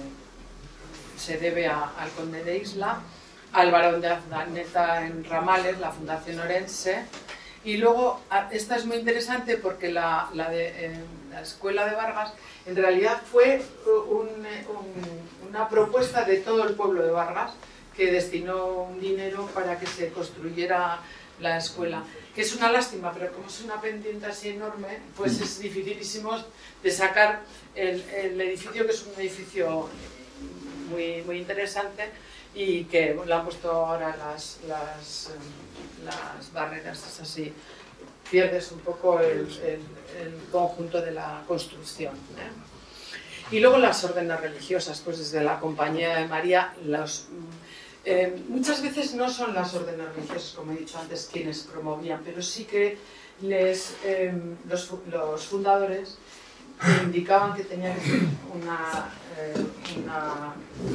se debe a, al conde de Isla, al barón de Azdaneta en Ramales, la Fundación Orense, y luego, esta es muy interesante porque la, la, de, eh, la Escuela de Vargas en realidad fue un, un, una propuesta de todo el pueblo de Vargas, que destinó un dinero para que se construyera la escuela, que es una lástima, pero como es una pendiente así enorme, pues es dificilísimo de sacar el, el edificio, que es un edificio muy, muy interesante y que le han puesto ahora las, las, las barreras, es así, pierdes un poco el, el, el conjunto de la construcción, ¿eh? Y luego las órdenes religiosas, pues desde la Compañía de María, los... Eh, muchas veces no son las órdenes religiosas, como he dicho antes, quienes promovían, pero sí que les, eh, los, los fundadores indicaban que tenía que ser una, eh, una,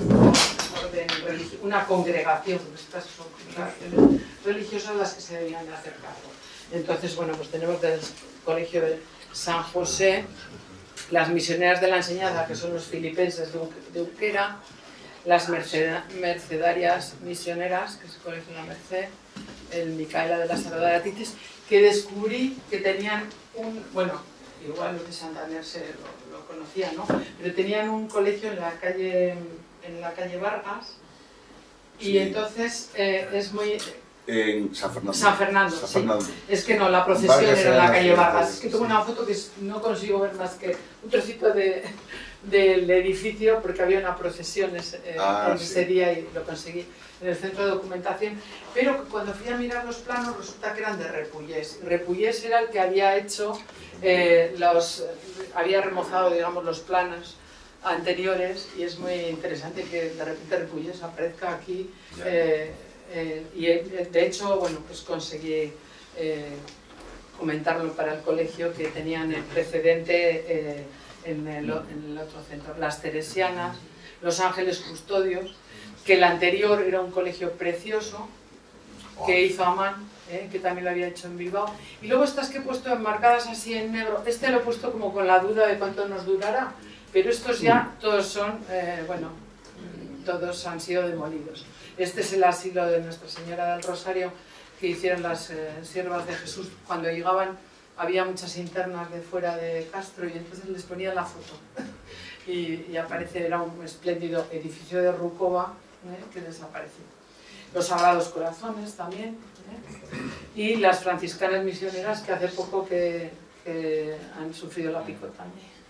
orden religio- una congregación, en este caso son congregaciones religiosas las que se debían de hacer cargo. Entonces, bueno, pues tenemos del Colegio de San José, las misioneras de la enseñanza, que son los filipenses de Unquera, las mercedarias misioneras, que es el Colegio de la Merced, el Micaela de la Sagrada de Atices, que descubrí que tenían un, bueno, igual los de Santander se lo, lo conocían, ¿no? Pero tenían un colegio en la calle, en la calle Vargas, y sí. Entonces eh, es muy... En San Fernando. San Fernando, San sí. Fernando. Es que no, la procesión Vargas era en la era calle la Vargas. calle, Es que tengo sí. una foto que no consigo ver más que un trocito de, del edificio, porque había una procesión ese, eh, Ah, en sí. ese día y lo conseguí en el centro de documentación, pero cuando fui a mirar los planos resulta que eran de Repullés. Repullés era el que había hecho, eh, los, había remozado, digamos, los planos anteriores, y es muy interesante que de repente Repullés aparezca aquí, eh, eh, y eh, de hecho, bueno, pues conseguí eh, comentarlo para el colegio, que tenían el precedente eh, en, el, en el otro centro, las Teresianas, los Ángeles Custodios, que el anterior era un colegio precioso, que hizo Amán, ¿eh? que también lo había hecho en Bilbao, y luego estas que he puesto enmarcadas así en negro, este lo he puesto como con la duda de cuánto nos durará, pero estos ya todos son, eh, bueno, todos han sido demolidos. Este es el asilo de Nuestra Señora del Rosario, que hicieron las eh, siervas de Jesús. Cuando llegaban había muchas internas de fuera de Castro, y entonces les ponían la foto. y, y aparece, era un espléndido edificio de Rukova, ¿eh? que desapareció. Los Sagrados Corazones también, ¿eh? y las franciscanas misioneras, que hace poco que, que han sufrido la picota.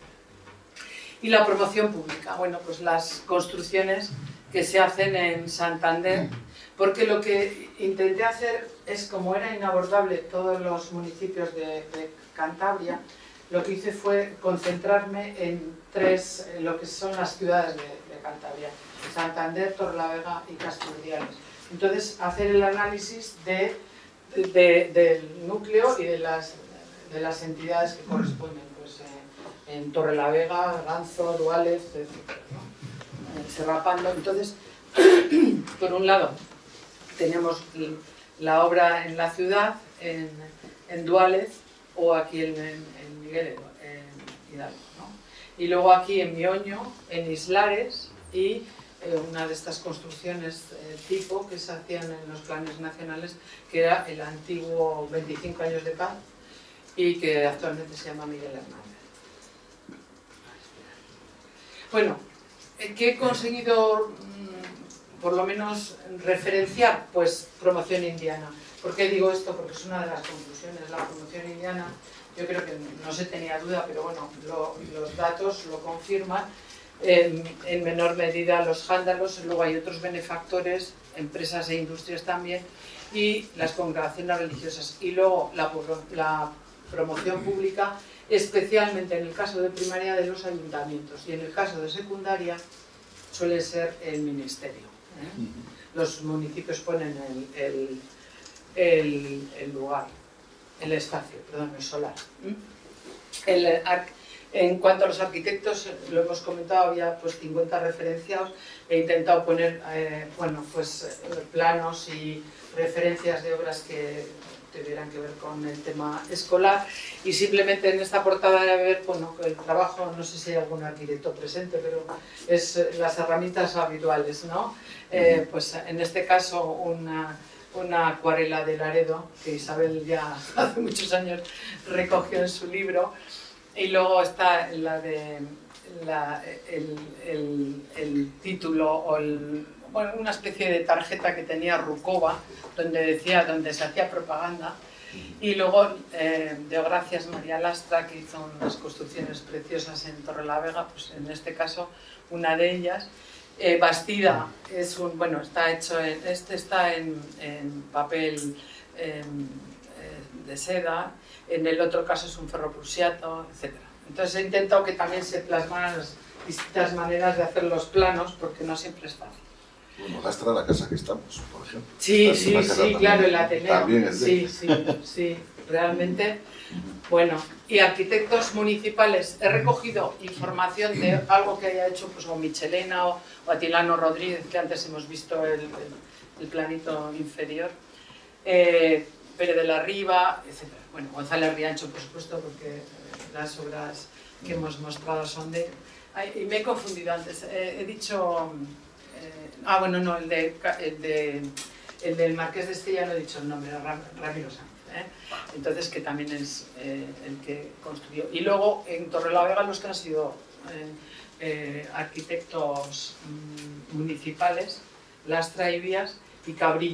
Y la promoción pública, bueno, pues las construcciones que se hacen en Santander, porque lo que intenté hacer es, como era inabordable todos los municipios de, de Cantabria, lo que hice fue concentrarme en tres, en lo que son las ciudades de, de Cantabria: Santander, Torrelavega y Casturdiales. Entonces, hacer el análisis de, de, de, del núcleo y de las, de las entidades que corresponden, pues eh, en Torrelavega, Ganzo, Duález, etcétera, ¿no? Serrapando. Entonces, por un lado, tenemos la obra en la ciudad, en, en Duález, o aquí en, en, en Miguel en Hidalgo, ¿no? Y luego aquí en Mioño, en Islares, y eh, una de estas construcciones eh, tipo que se hacían en los planes nacionales, que era el antiguo veinticinco años de paz, y que actualmente se llama Miguel Hernández. Bueno, ¿qué he conseguido por lo menos referenciar? Pues promoción indiana. ¿Por qué digo esto? Porque es una de las conclusiones. La promoción indiana, yo creo que no se tenía duda, pero bueno, lo, los datos lo confirman. En, en menor medida los jándalos, luego hay otros benefactores, empresas e industrias también, y las congregaciones religiosas. Y luego la, la promoción pública, especialmente en el caso de primaria, de los ayuntamientos, y en el caso de secundaria suele ser el ministerio. ¿eh? Los municipios ponen el, el, el, el lugar, el espacio, perdón, el solar. El, en cuanto a los arquitectos, lo hemos comentado, había pues cincuenta referenciados. He intentado poner eh, bueno, pues, planos y referencias de obras que tuvieran que ver con el tema escolar, y simplemente en esta portada de ver, bueno, el trabajo, no sé si hay algún arquitecto presente, pero es las herramientas habituales, ¿no? Eh, pues en este caso una, una acuarela de Laredo, que Isabel ya hace muchos años recogió en su libro, y luego está la de la, el, el, el título, o el, bueno, una especie de tarjeta que tenía Rukova, donde decía, donde se hacía propaganda, y luego eh, Deogracias María Lastra, que hizo unas construcciones preciosas en Torrelavega, pues en este caso una de ellas. Eh, Bastida es un, bueno, está hecho en, este está en, en papel eh, de seda, en el otro caso es un ferroprusiato, etcétera. Entonces he intentado que también se plasmaran las distintas maneras de hacer los planos, porque no siempre es fácil. Bueno, Lastra, la casa que estamos, por ejemplo. Sí, sí, sí, claro, el Ateneo. También es de... Sí, sí, sí, realmente. Bueno, y arquitectos municipales, he recogido información de algo que haya hecho pues o Michelena o, o Atilano Rodríguez, que antes hemos visto el, el, el planito inferior, eh, Pérez de la Riva, etcétera. Bueno, González Riancho, por supuesto, porque las obras que hemos mostrado son de... Ay, y me he confundido antes, eh, he dicho... Eh, ah, bueno, no, el, de, el, de, el del Marqués de Estella no he dicho el nombre, era Ramiro Sanz. ¿eh? Entonces, que también es eh, el que construyó. Y luego, en Torrelavega, los que han sido eh, eh, arquitectos mmm, municipales, Lastra y Vías y Cabrillo,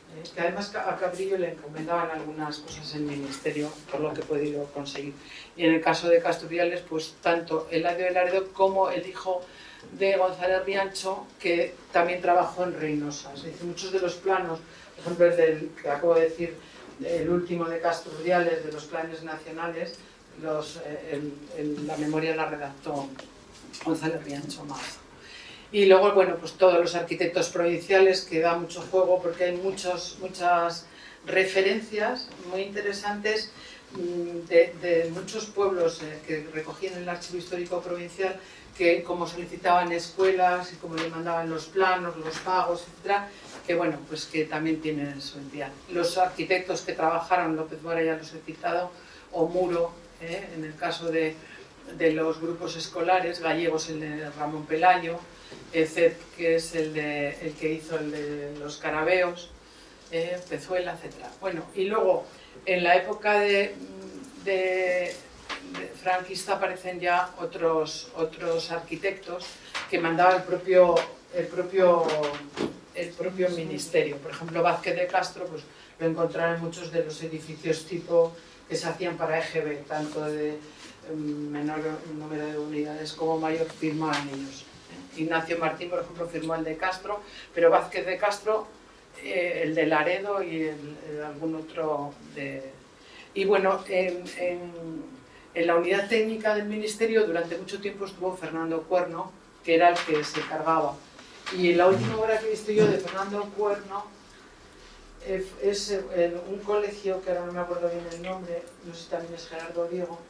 eh, que además a Cabrillo le encomendaban algunas cosas en el ministerio, por lo que he podido conseguir. Y en el caso de Casturriales, pues tanto Eladio de Laredo como el hijo de González Riancho, que también trabajó en Reynosa. Es decir, muchos de los planos, por ejemplo, el del, que acabo de decir, el último de Casturriales, de los planes nacionales, los, eh, el, el, la memoria la redactó González Riancho Mazo. Y luego, bueno, pues todos los arquitectos provinciales, que da mucho juego porque hay muchos, muchas referencias muy interesantes de, de muchos pueblos eh, que recogían en el Archivo Histórico Provincial, que como solicitaban escuelas y como le mandaban los planos, los pagos, etcétera, que bueno, pues que también tienen su entidad. Los arquitectos que trabajaron, López Mora ya los he citado, o Muro, eh, en el caso de, de los grupos escolares, gallegos el de Ramón Pelayo, E C E P, que es el, de, el que hizo el de los Carabeos, eh, Pezuela, etcétera. Bueno, y luego, en la época de, de, de franquista aparecen ya otros, otros arquitectos que mandaba el propio, el propio, el propio ministerio. Por ejemplo, Vázquez de Castro, pues lo encontraron en muchos de los edificios tipo que se hacían para E G B, tanto de menor número de unidades como mayor, firmaban ellos. Ignacio Martín, por ejemplo, firmó el de Castro, pero Vázquez de Castro, eh, el de Laredo y el, el, algún otro de... Y bueno, en, en, en la unidad técnica del Ministerio durante mucho tiempo estuvo Fernando Cuerno, que era el que se encargaba. Y la última obra que he visto yo de Fernando Cuerno eh, es eh, un colegio, que ahora no me acuerdo bien el nombre, no sé si también es Gerardo Diego,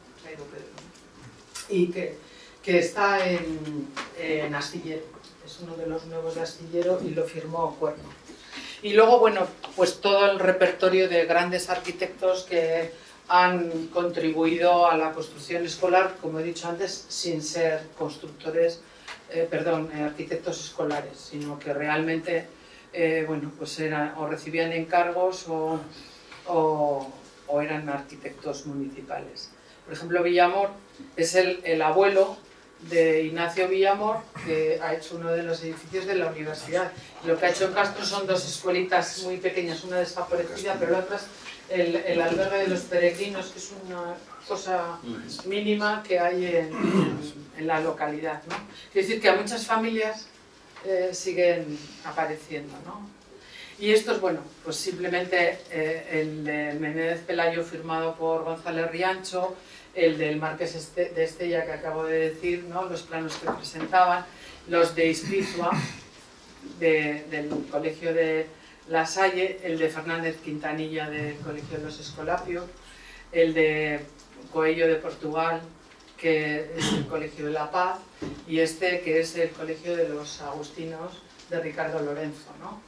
y que... que está en, en Astillero, es uno de los nuevos de Astillero y lo firmó Cuerno. Y luego, bueno, pues todo el repertorio de grandes arquitectos que han contribuido a la construcción escolar, como he dicho antes, sin ser constructores, eh, perdón, eh, arquitectos escolares, sino que realmente, eh, bueno, pues eran, o recibían encargos o, o, o eran arquitectos municipales. Por ejemplo, Villamor es el, el abuelo de Ignacio Villamor, que ha hecho uno de los edificios de la universidad. Lo que ha hecho en Castro son dos escuelitas muy pequeñas, una desaparecida, pero la otra es el, el albergue de los peregrinos, que es una cosa mínima que hay en, en, en la localidad, ¿no? Quiere decir que a muchas familias eh, siguen apareciendo, ¿no? Y esto es, bueno, pues simplemente eh, el de Menéndez Pelayo firmado por González Riancho, el del Marqués de Estella que acabo de decir, ¿no? Los planos que presentaban, los de Ispizua, de, del Colegio de La Salle, el de Fernández Quintanilla del Colegio de los Escolapios, el de Coello de Portugal, que es el Colegio de La Paz, y este que es el Colegio de los Agustinos de Ricardo Lorenzo, ¿no?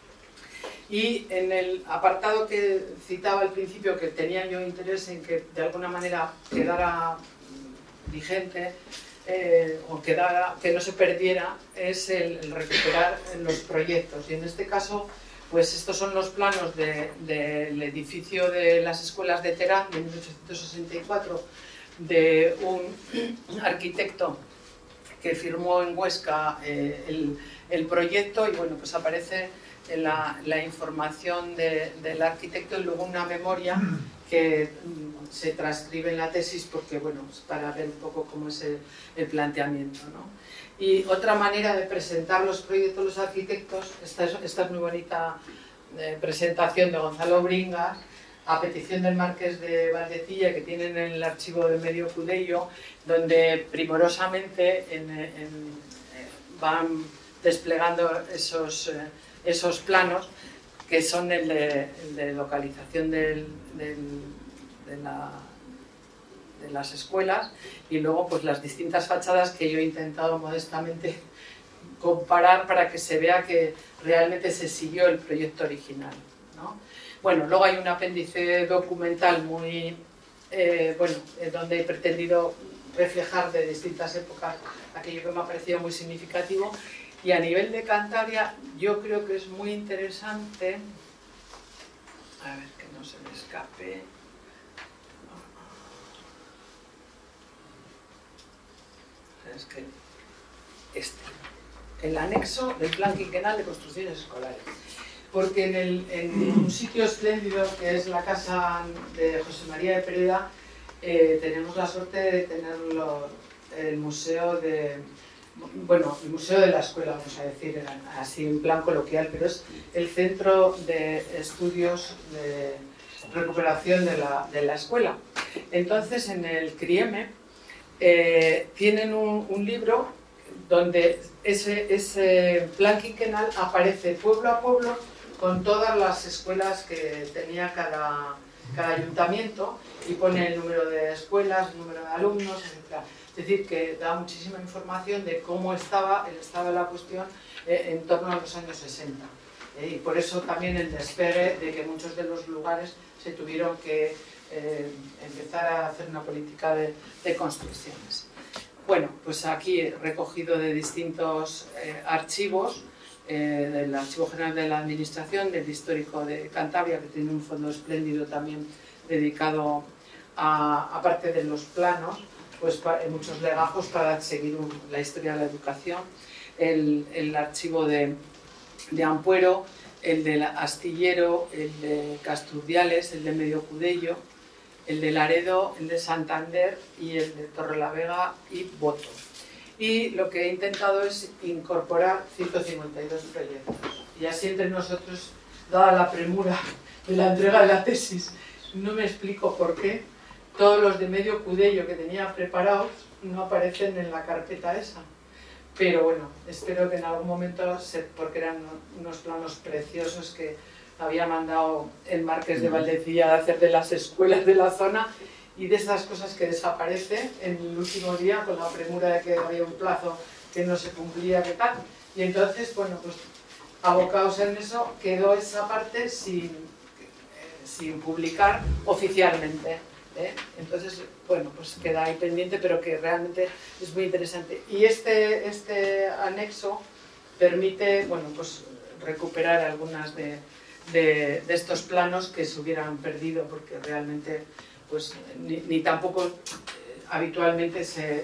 Y en el apartado que citaba al principio, que tenía yo interés en que de alguna manera quedara vigente eh, o quedara, que no se perdiera, es el, el recuperar los proyectos. Y en este caso, pues estos son los planos de, del edificio de las escuelas de Terán de mil ochocientos sesenta y cuatro, de un arquitecto que firmó en Huesca eh, el, el proyecto, y bueno, pues aparece La, la información de, del arquitecto y luego una memoria que mm, se transcribe en la tesis porque, bueno, es para ver un poco cómo es el, el planteamiento, ¿no? Y otra manera de presentar los proyectos los arquitectos, esta es, esta es muy bonita eh, presentación de Gonzalo Bringas, a petición del Marqués de Valdecilla, que tienen en el archivo de Medio Cudello, donde primorosamente en, en, eh, van desplegando esos... Eh, esos planos que son el de, el de localización del, del, de, la, de las escuelas, y luego pues las distintas fachadas que yo he intentado modestamente comparar para que se vea que realmente se siguió el proyecto original, ¿no? Bueno, luego hay un apéndice documental muy eh, bueno, eh, donde he pretendido reflejar de distintas épocas aquello que me ha parecido muy significativo. Y a nivel de Cantabria, yo creo que es muy interesante, a ver que no se me escape, es que este, el anexo del Plan Quinquenal de Construcciones Escolares. porque en, el, en un sitio espléndido que es la casa de José María de Pereda, eh, tenemos la suerte de tenerlo, el museo de, bueno, el museo de la escuela, vamos a decir, así en plan coloquial, pero es el centro de estudios de recuperación de la, de la escuela. Entonces, en el CRIEME eh, tienen un, un libro donde ese, ese plan quinquenal aparece pueblo a pueblo con todas las escuelas que tenía cada, cada ayuntamiento y pone el número de escuelas, el número de alumnos, etcétera. Es decir, que da muchísima información de cómo estaba el estado de la cuestión eh, en torno a los años sesenta. Eh, y por eso también el despegue de que muchos de los lugares se tuvieron que eh, empezar a hacer una política de, de construcciones. Bueno, pues aquí he recogido de distintos eh, archivos, eh, del Archivo General de la Administración, del Histórico de Cantabria, que tiene un fondo espléndido también dedicado a, aparte de los planos, pues para, muchos legajos para seguir un, la historia de la educación, el, el archivo de, de Ampuero, el de Astillero, el de Castrudiales, el de Medio Cudello, el de Laredo, el de Santander y el de Torrelavega y Boto. Y lo que he intentado es incorporar ciento cincuenta y dos proyectos. Y así entre nosotros, dada la premura de la entrega de la tesis, no me explico por qué todos los de Medio Cudello que tenía preparados no aparecen en la carpeta esa. Pero bueno, espero que en algún momento, se, porque eran unos planos preciosos que había mandado el Marqués de Valdecilla de hacer de las escuelas de la zona, y de esas cosas que desaparece en el último día con la premura de que había un plazo que no se cumplía, que tal. Y entonces, bueno, pues abocados en eso, quedó esa parte sin, eh, sin publicar oficialmente. ¿eh? Entonces, bueno, pues queda ahí pendiente, pero que realmente es muy interesante. Y este, este anexo permite, bueno, pues recuperar algunas de, de, de estos planos que se hubieran perdido, porque realmente pues ni, ni tampoco eh, habitualmente se,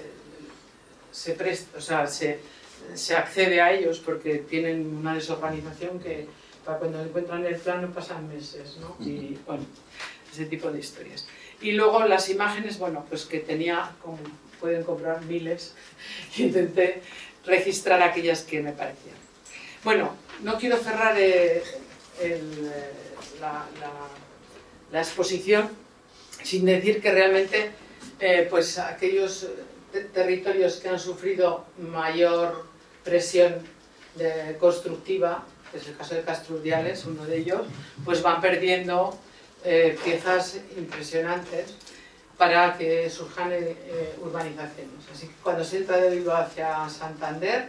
se presta, o sea, se, se accede a ellos, porque tienen una desorganización que para cuando encuentran el plano pasan meses, ¿no? Y bueno, ese tipo de historias. Y luego las imágenes, bueno, pues que tenía, como pueden comprar miles, intenté registrar aquellas que me parecían. Bueno, no quiero cerrar eh, el, la, la, la exposición sin decir que realmente eh, pues aquellos territorios que han sufrido mayor presión de constructiva, que es el caso de Castrudiales, uno de ellos, pues van perdiendo eh, piezas impresionantes para que surjan eh, urbanizaciones. Así que cuando se entra de Bilbao hacia Santander,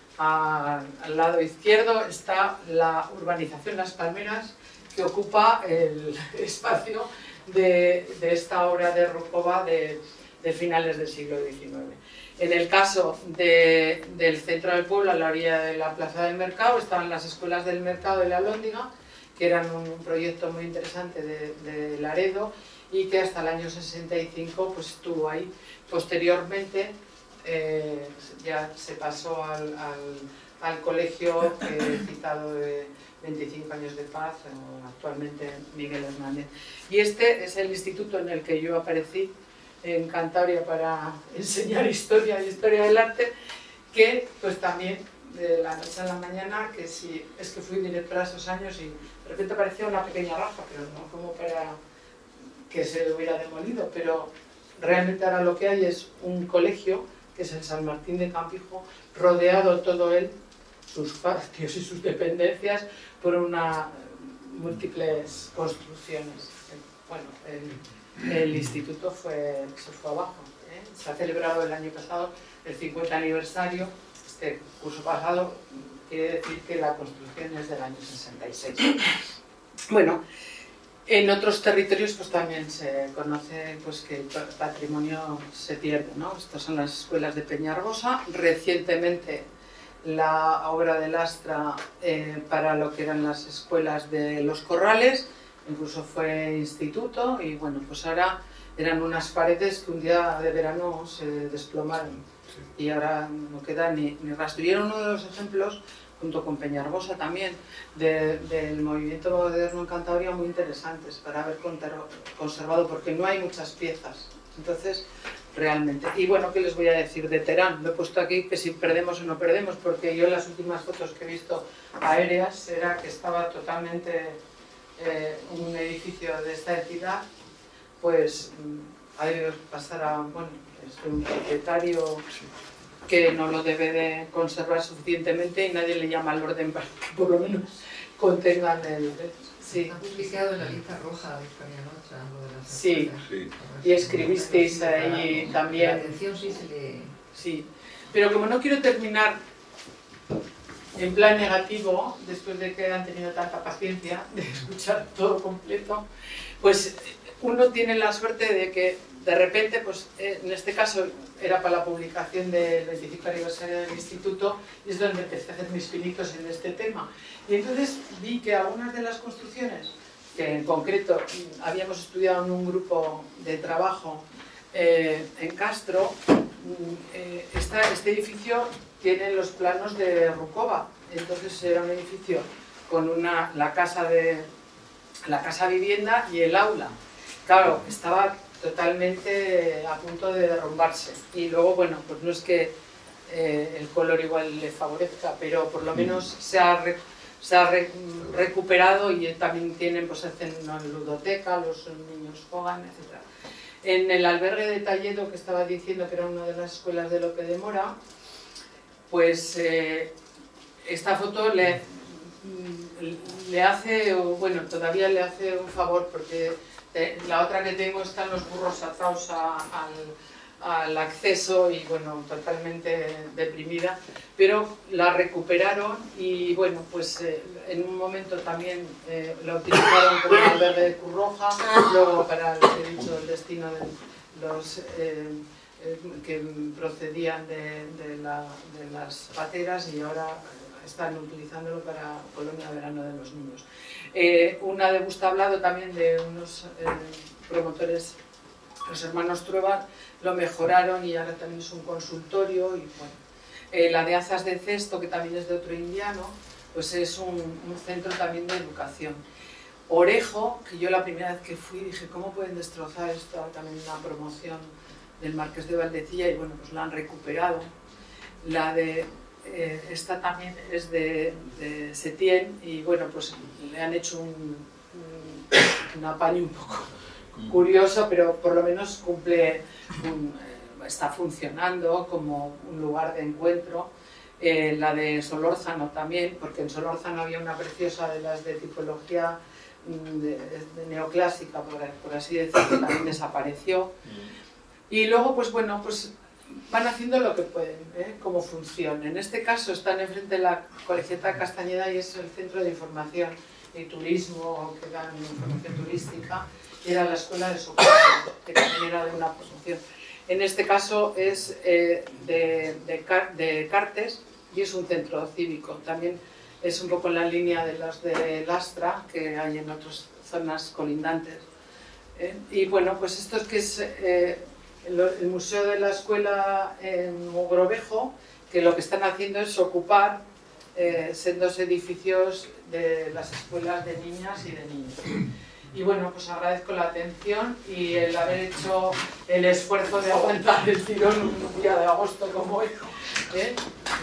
a, al lado izquierdo está la urbanización Las Palmeras, que ocupa el espacio de, de esta obra de Rukova de, de finales del siglo diecinueve. En el caso de, del centro del pueblo, a la orilla de la Plaza del Mercado, estaban las escuelas del Mercado de la Alhóndiga, que eran un, un proyecto muy interesante de, de Laredo, y que hasta el año sesenta y cinco pues, estuvo ahí. Posteriormente eh, ya se pasó al, al, al colegio eh, citado de veinticinco años de paz, o actualmente Miguel Hernández. Y este es el instituto en el que yo aparecí en Cantabria para enseñar historia y historia del arte, que pues también de la noche a la mañana, que sí, es que fui directora esos años y de repente parecía una pequeña raja, pero no como para que se hubiera demolido, pero realmente ahora lo que hay es un colegio, que es el San Martín de Campijo, rodeado todo él, sus patios y sus dependencias, por una múltiples construcciones. Bueno, el, el instituto fue, se fue abajo. ¿eh? Se ha celebrado el año pasado el cincuenta aniversario, este curso pasado, quiere decir que la construcción es del año sesenta y seis. Bueno, en otros territorios pues también se conoce pues, que el patrimonio se pierde, ¿no? Estas son las escuelas de Peñargosa. Recientemente la obra de Lastra eh, para lo que eran las escuelas de Los Corrales, incluso fue instituto, y bueno, pues ahora eran unas paredes que un día de verano se desplomaron y ahora no queda ni, ni rastro. Y era uno de los ejemplos junto con Peñarbosa también, de, del movimiento moderno en Cantabria, muy interesantes para haber conservado, porque no hay muchas piezas. Entonces, realmente. Y bueno, ¿qué les voy a decir de Terán? Lo he puesto aquí que si perdemos o no perdemos, porque yo en las últimas fotos que he visto aéreas era que estaba totalmente eh, un edificio de esta entidad, pues ha debido pasar a, bueno, es un propietario que no lo debe de conservar suficientemente y nadie le llama al orden para que por lo menos contengan el... Sí. Está publicado en la lista roja de Hispania Nostra, lo de las Sí, Sí. y escribisteis ahí también. La atención sí se le... Sí, pero como no quiero terminar en plan negativo, después de que han tenido tanta paciencia de escuchar todo completo, pues uno tiene la suerte de que de repente, pues en este caso era para la publicación del veinticinco aniversario del instituto, y es donde empecé a hacer mis pinitos en este tema. Y entonces vi que algunas de las construcciones, que en concreto habíamos estudiado en un grupo de trabajo eh, en Castro, eh, esta, este edificio tiene los planos de Rukova. Entonces era un edificio con una, la casa de la casa vivienda y el aula. Claro, estaba totalmente a punto de derrumbarse. Y luego, bueno, pues no es que eh, el color igual le favorezca, pero por lo menos se ha, re, se ha re, recuperado, y también tienen, pues hacen una ludoteca, los niños juegan, etcétera. En el albergue de Talledo, que estaba diciendo que era una de las escuelas de Lope de Mora, pues eh, esta foto le, le hace, bueno, todavía le hace un favor, porque eh, la otra que tengo están los burros atados a, al, al acceso y, bueno, totalmente deprimida, pero la recuperaron y, bueno, pues eh, en un momento también eh, la utilizaron como albergue de Cruz Roja, luego para lo que he dicho, el destino de los... Eh, que procedían de, de, la, de las pateras, y ahora están utilizándolo para colonia de verano de los niños. Eh, una de Gusta ha hablado también de unos eh, promotores, los hermanos Trueba, lo mejoraron y ahora también es un consultorio. Y bueno, eh, la de Azas de Cesto, que también es de otro indiano, pues es un, un centro también de educación. Orejo, que yo la primera vez que fui dije, ¿cómo pueden destrozar esto? También una promoción del Marqués de Valdecilla, y bueno, pues la han recuperado. La de eh, esta también es de, de Setién, y bueno, pues le han hecho un, un, un apaño un poco curioso, pero por lo menos cumple, un, eh, está funcionando como un lugar de encuentro. Eh, la de Solórzano también, porque en Solórzano había una preciosa de las de tipología de, de neoclásica, por, por así decirlo, que también desapareció. Y luego, pues bueno, pues van haciendo lo que pueden, ¿eh? Como funciona. En este caso están enfrente de la Colegiata Castañeda, y es el centro de información y turismo, que dan información turística, y era la escuela de socorro, que también era de una promoción. En este caso es eh, de, de, de Cartes, y es un centro cívico. También es un poco en la línea de las de Lastra, que hay en otras zonas colindantes. ¿eh? Y bueno, pues esto es que es... Eh, el Museo de la Escuela en Mogrovejo, que lo que están haciendo es ocupar eh, sendos edificios de las escuelas de niñas y de niños. Y bueno, pues agradezco la atención y el haber hecho el esfuerzo de aguantar el tirón un día de agosto como hoy. ¿eh?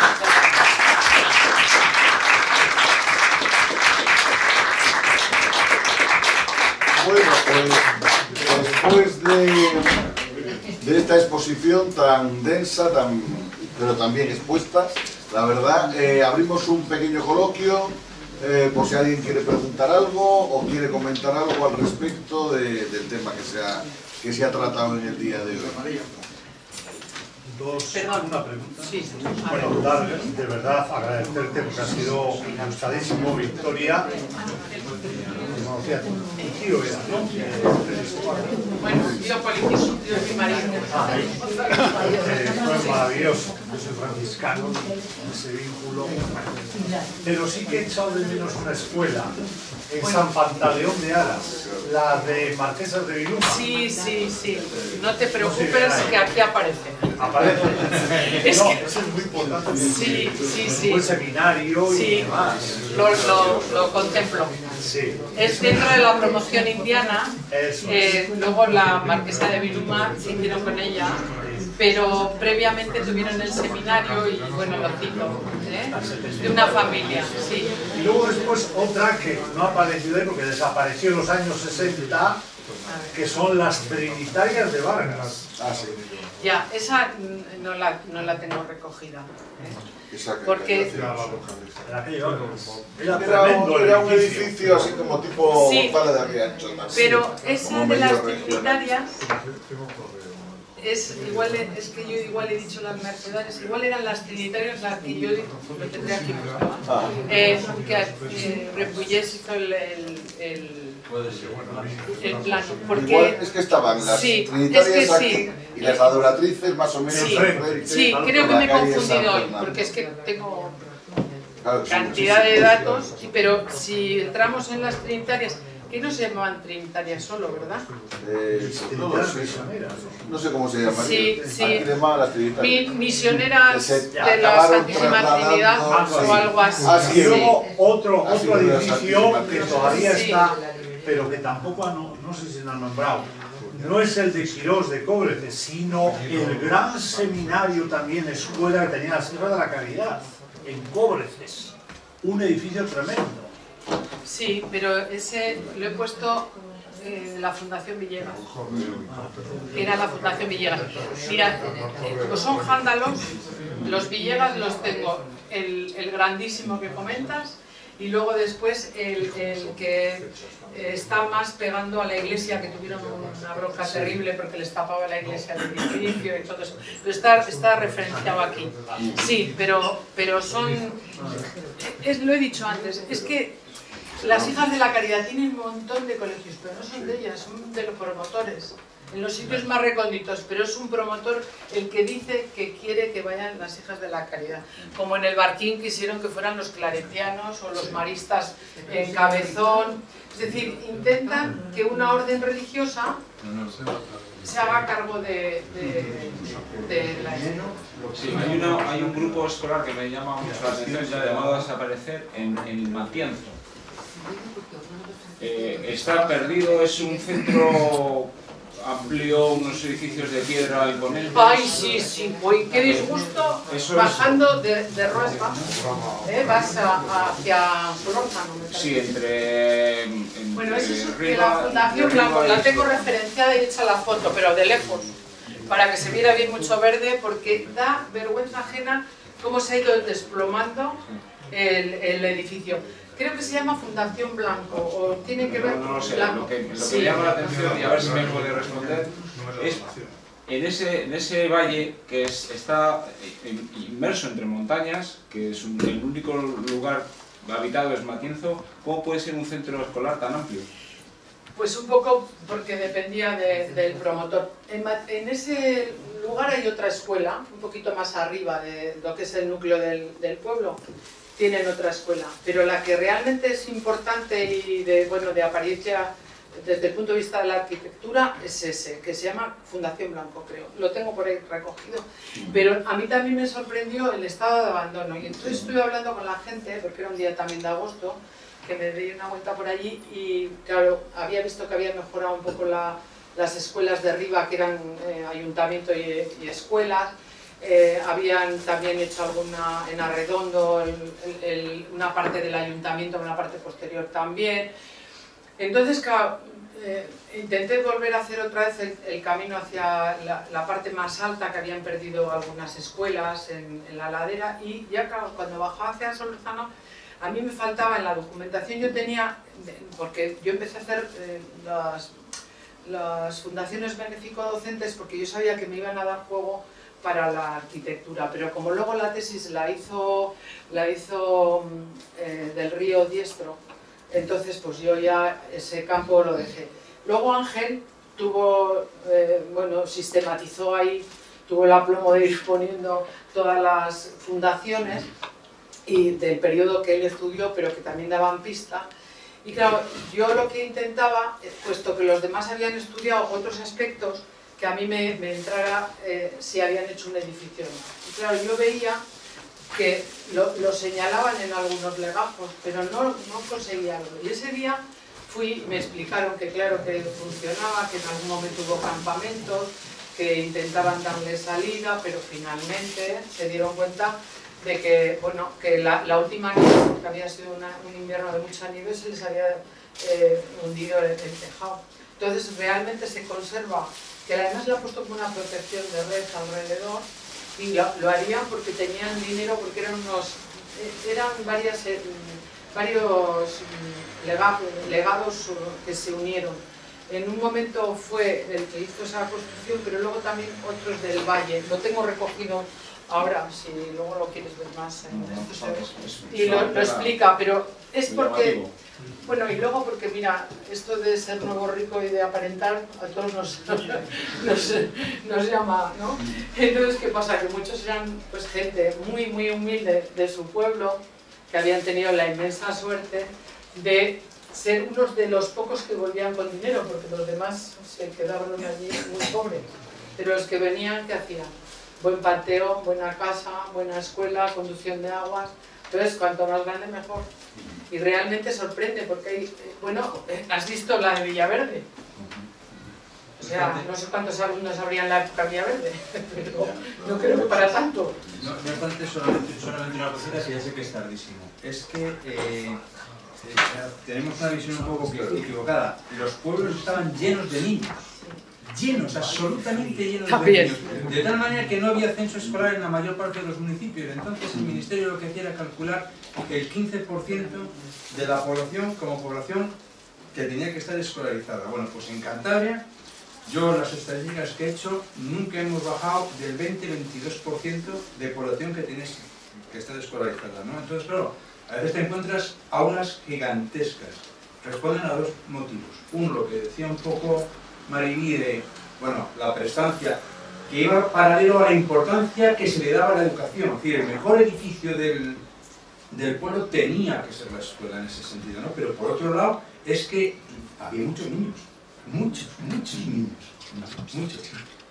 Bueno, pues después de... de esta exposición tan densa, tan, pero también expuesta, la verdad, eh, abrimos un pequeño coloquio eh, por si alguien quiere preguntar algo o quiere comentar algo al respecto de, del tema que se, ha, que se ha tratado en el día de hoy. Dos, Perdón. una pregunta. Sí, sí. Bueno, dar de verdad agradecerte porque ha sido gustadísimo, Victoria. Conocía tu tío era, ¿no? Bueno, tío político, tío primarista. Eh, fue maravilloso. Yo soy franciscano, ese vínculo. Pero sí que he echado de menos una escuela en San Pantaleón de Aras. las de Marquesas de Viluma. Sí, sí, sí. No te preocupes que aquí aparece. Aparece. Es no, que- eso es muy importante. Sí, sí, Un sí. buen seminario Sí. y demás. Lo, lo, lo contemplo. Sí. Es dentro de la promoción indiana. Eso Eh, luego la Marquesa de Viluma se hicieron con ella, pero previamente tuvieron el seminario y bueno, lo cito, ¿eh? De una familia, sí. Y luego después otra que no ha aparecido ahí porque desapareció en los años sesenta, que son las Trinitarias de Vargas. Ah, sí. Ya, esa mm, no la, no la tengo recogida. ¿eh? Esa que- Porque- que hacía Pablo Jalisco. En aquello, era Era tremendo un, el era un edificio. edificio así como tipo Sí. González de Riancho, más. Pero esa Como de medio las regional. trinitarias es igual, es que yo igual he dicho las mercedarias, igual eran las trinitarias las que yo lo tendré aquí buscado. Ah, Eh, que eh, Repullés hizo el, el, el, el plano, igual porque es que estaban las sí, trinitarias es que aquí sí. y las adoratrices más o menos sí, enfrente. sí, por creo que la me he calle San confundido hoy, Fernando. porque es que tengo Claro, sí, cantidad sí, sí, de sí, datos, sí, sí. pero si entramos en las trinitarias, que no se llamaban trinitarias solo, ¿verdad? Eh, sí, no lo sé. No sé cómo se llama. Sí, sí. Aquí le llamaban las trinitarias. Mi- misioneras Que se de la acabaron Santísima trasladando, Trinidad sí. o algo así. Ah, sí, Y luego otro, Ah, sí, otro de la edificio Santísima que Trinidad. todavía Sí. está, pero que tampoco, ha- no, no sé si lo han nombrado. No es el de Quirós de Cóbreces, sino el gran seminario también, escuela que tenía la Sierra de la Caridad, en Cóbreces. Un edificio tremendo. Sí, pero ese lo he puesto eh, la Fundación Villegas, que era la Fundación Villegas. Mira, eh, como son jándalos, los Villegas los tengo, el, el grandísimo que comentas, y luego después el, el que eh, está más pegando a la iglesia, que tuvieron una bronca terrible porque les tapaba la iglesia del edificio y todo eso. Pero está, está referenciado aquí. Sí, pero, pero son... Es, lo he dicho antes, es que las hijas de la caridad tienen un montón de colegios, pero no son de ellas, son de los promotores. En los sitios más recónditos, pero es un promotor el que dice que quiere que vayan las hijas de la caridad. Como en el Barquín quisieron que fueran los claretianos o los maristas en Cabezón. Es decir, intentan que una orden religiosa se haga cargo de, de, de la iglesia. Sí, hay, una, hay un grupo escolar que me llama mucho la atención, ya llamado a desaparecer, en, en Matienzo. Eh, está perdido, es un centro amplio, unos edificios de piedra imponentes. Ay, sí, sí, uy, qué disgusto. Eso es- Bajando de, de Ruesga, ¿eh? Vas a- hacia Solórzano, me parece. Sí, entre, entre Bueno, eso es que Riva- la Fundación de Riva Blanco, y- la tengo referenciada y hecha la foto, pero de lejos, para que se viera bien mucho verde, porque da vergüenza ajena cómo se ha ido desplomando el, el edificio. Creo que se llama Fundación Blanco, o tiene que ver No, no lo sé, Blanco. lo que, lo que Sí. llama la atención, y a ver si me puede responder, es en ese, en ese valle que es- está inmerso entre montañas, que es un- el único lugar habitado es Matienzo, ¿cómo puede ser un centro escolar tan amplio? Pues un poco porque dependía de- del promotor. En, Ma- en ese lugar hay otra escuela, un poquito más arriba de lo que es el núcleo del, del pueblo. Tienen otra escuela, pero la que realmente es importante y de, bueno, de apariencia desde el punto de vista de la arquitectura es ese, que se llama Fundación Blanco, creo. Lo tengo por ahí recogido. Pero a mí también me sorprendió el estado de abandono. Y entonces estuve hablando con la gente, porque era un día también de agosto, que me di una vuelta por allí y, claro, había visto que había mejorado un poco la, las escuelas de arriba, que eran eh, ayuntamiento y, y escuelas. Eh, habían también hecho alguna en Arredondo, el, el, el, una parte del ayuntamiento, una parte posterior también. Entonces, claro, eh, intenté volver a hacer otra vez el, el camino hacia la, la parte más alta, que habían perdido algunas escuelas en, en la ladera, y ya claro, cuando bajaba hacia Solórzano, a mí me faltaba en la documentación, yo tenía, porque yo empecé a hacer eh, las, las fundaciones benéfico-docentes porque yo sabía que me iban a dar juego para la arquitectura, pero como luego la tesis la hizo, la hizo eh, del Río Diestro, entonces pues yo ya ese campo lo dejé. Luego Ángel tuvo, eh, bueno, sistematizó ahí, tuvo el aplomo de ir poniendo todas las fundaciones y del periodo que él estudió, pero que también daban pista. Y claro, yo lo que intentaba, puesto que los demás habían estudiado otros aspectos, que a mí me, me entrara eh, si habían hecho un edificio o no. Y claro, yo veía que lo, lo señalaban en algunos legajos, pero no, no conseguía algo. Y ese día fui, me explicaron que claro que funcionaba, que en algún momento hubo campamentos, que intentaban darle salida, pero finalmente se dieron cuenta de que, bueno, que la, la última nieve, que había sido una, un invierno de mucha nieve, se les había eh, hundido el, el tejado. Entonces realmente se conserva, que además le ha puesto como una protección de red alrededor, y lo, lo harían porque tenían dinero, porque eran unos, eran varias, eh, varios lega, legados que se unieron. En un momento fue el que hizo esa construcción, pero luego también otros del Valle. Lo tengo recogido ahora, si luego lo quieres ver más. En no, esto no, se ve. es, Y lo, lo explica, pero es porque... llamativo. Bueno, y luego porque, mira, esto de ser nuevo rico y de aparentar, a todos nos, nos, nos llama, ¿no? Entonces, ¿qué pasa? Que muchos eran pues gente muy, muy humilde de su pueblo, que habían tenido la inmensa suerte de ser unos de los pocos que volvían con dinero, porque los demás se quedaron allí muy pobres. Pero los que venían, ¿qué hacían? Buen pateo, buena casa, buena escuela, conducción de aguas. Entonces, cuanto más grande, mejor. Y realmente sorprende, porque hay, bueno, has visto la de Villaverde. O sea, no sé cuántos alumnos habría en la época Villaverde, pero no creo que para tanto. No, no obstante, solamente, solamente una cosita que ya sé que es tardísimo. Es que eh, tenemos una visión un poco equivocada. Los pueblos estaban llenos de niños. Llenos, absolutamente llenos También. de niños. De tal manera que no había censo escolar en la mayor parte de los municipios. Entonces el Ministerio lo que hacía era calcular el quince por ciento de la población como población que tenía que estar escolarizada. Bueno, pues en Cantabria, yo las estadísticas que he hecho, nunca hemos bajado del veinte a veintidós por ciento de población que tienes que estar escolarizada, ¿no? Entonces, claro, a veces te encuentras aulas gigantescas. Responden a dos motivos. Uno, lo que decía un poco Mariví de, bueno, la prestancia, que iba paralelo a la importancia que se le daba a la educación. Es decir, el mejor edificio del, del pueblo tenía que ser la escuela en ese sentido, ¿no? Pero por otro lado, es que había muchos niños, muchos, muchos niños, muchos.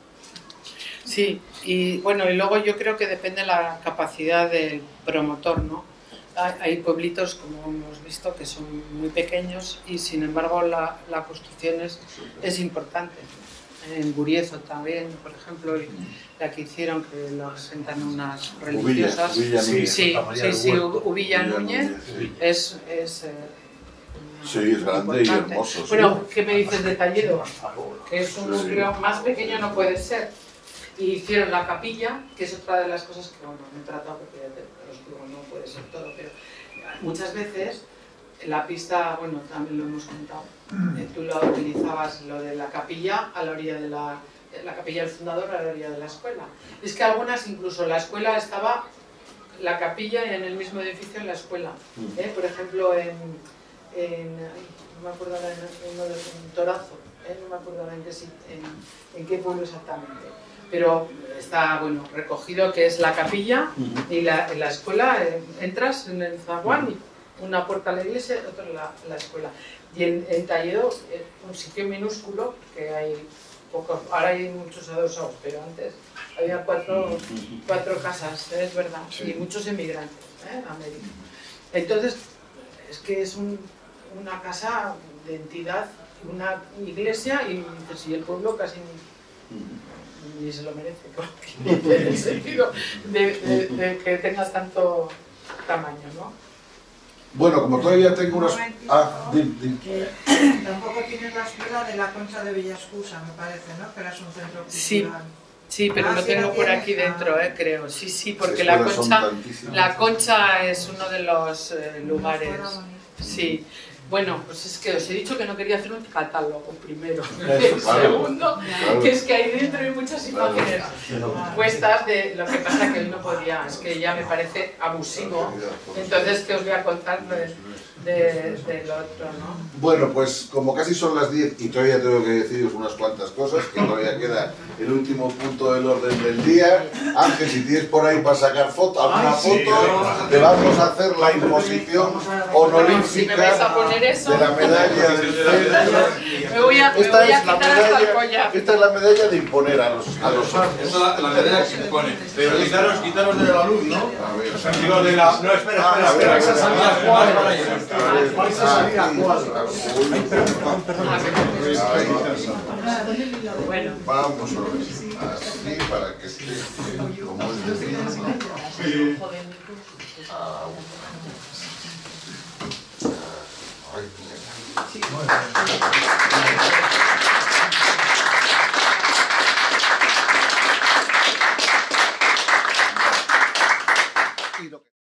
Sí, y bueno, y luego yo creo que depende de la capacidad del promotor, ¿no? Hay pueblitos, como hemos visto, que son muy pequeños y sin embargo la, la construcción es, es importante. En Guriezo también, por ejemplo, la que hicieron, que lo presentan unas religiosas. Ubilla, Ubilla sí, sí, sí, sí, Ubilla Núñez sí. es... es eh, Sí, es grande y hermoso. Sí. Bueno, ¿qué me dices de Talledo? Que es un núcleo más pequeño, no puede ser. Y hicieron la capilla, que es otra de las cosas que, bueno, me he tratado porque ya te los digo, no puede ser todo, pero muchas veces la pista, bueno, también lo hemos contado, eh, tú lo utilizabas lo de la capilla a la orilla de la, la capilla del fundador a la orilla de la escuela. Es que algunas, incluso la escuela estaba, la capilla en el mismo edificio en la escuela. ¿eh? Por ejemplo, en, en ay, no me acuerdo ahora, en, en, en Torazo, ¿eh? no me acuerdo ahora en qué, en, en qué pueblo exactamente. Pero está, bueno, recogido que es la capilla y la, en la escuela, eh, entras en el zaguán y una puerta a la iglesia y otra a la, la escuela. Y en, en Talledo, eh, un sitio minúsculo, que hay pocos, ahora hay muchos adosados, pero antes había cuatro, cuatro casas, ¿eh? Es verdad, y muchos emigrantes, ¿eh? A América. Entonces, es que es un, una casa de entidad, una iglesia y, y el pueblo casi ni, ni se lo merece, en el sentido de, de, de que tenga tanto tamaño, ¿no? Bueno, como todavía tengo unos... Ah, dim, dim. Que tampoco tienes la escuela de la Concha de Villascusa, me parece, ¿no? Que era un centro cultural. Sí, sí, pero Ah, lo sí, tengo lo por tienes. aquí dentro, Ah. eh, creo. Sí, sí, porque Las la escuelas son Concha, tantísimas. la Concha es uno de los eh, lugares. Una escuela bonita. Sí. Bueno, pues es que os he dicho que no quería hacer un catálogo primero. Eso, El claro, segundo, claro. que es que hay dentro hay muchas Claro. imágenes puestas de lo que pasa que hoy no podía, es que ya me parece abusivo. Entonces, ¿qué os voy a contar? Lo de, de, del otro, ¿no? Bueno, pues como casi son las diez y todavía tengo que deciros unas cuantas cosas, que todavía queda el último punto del orden del día. Ángel, si tienes por ahí para sacar foto, alguna Ay, sí, foto, te vamos a hacer la imposición honorífica Si me vais a poner eso, de la medalla del centro. me voy a, me Esta voy a es la quitar hasta el medalla, collar. esta es la medalla de imponer a los a los Esta es la, la medalla que se pone. Pero quitaros, quitaros de la luz, ¿no? A ver. Digo, de la... No, espera, Ah, a ver, espera, a ver, espera. a ver. Más, más para allá. Vais a salir a cuadro. Ay, perdón, perdón. Bueno. Vamos a ver. Así para que esté como es decir. Ah, Ay, mira.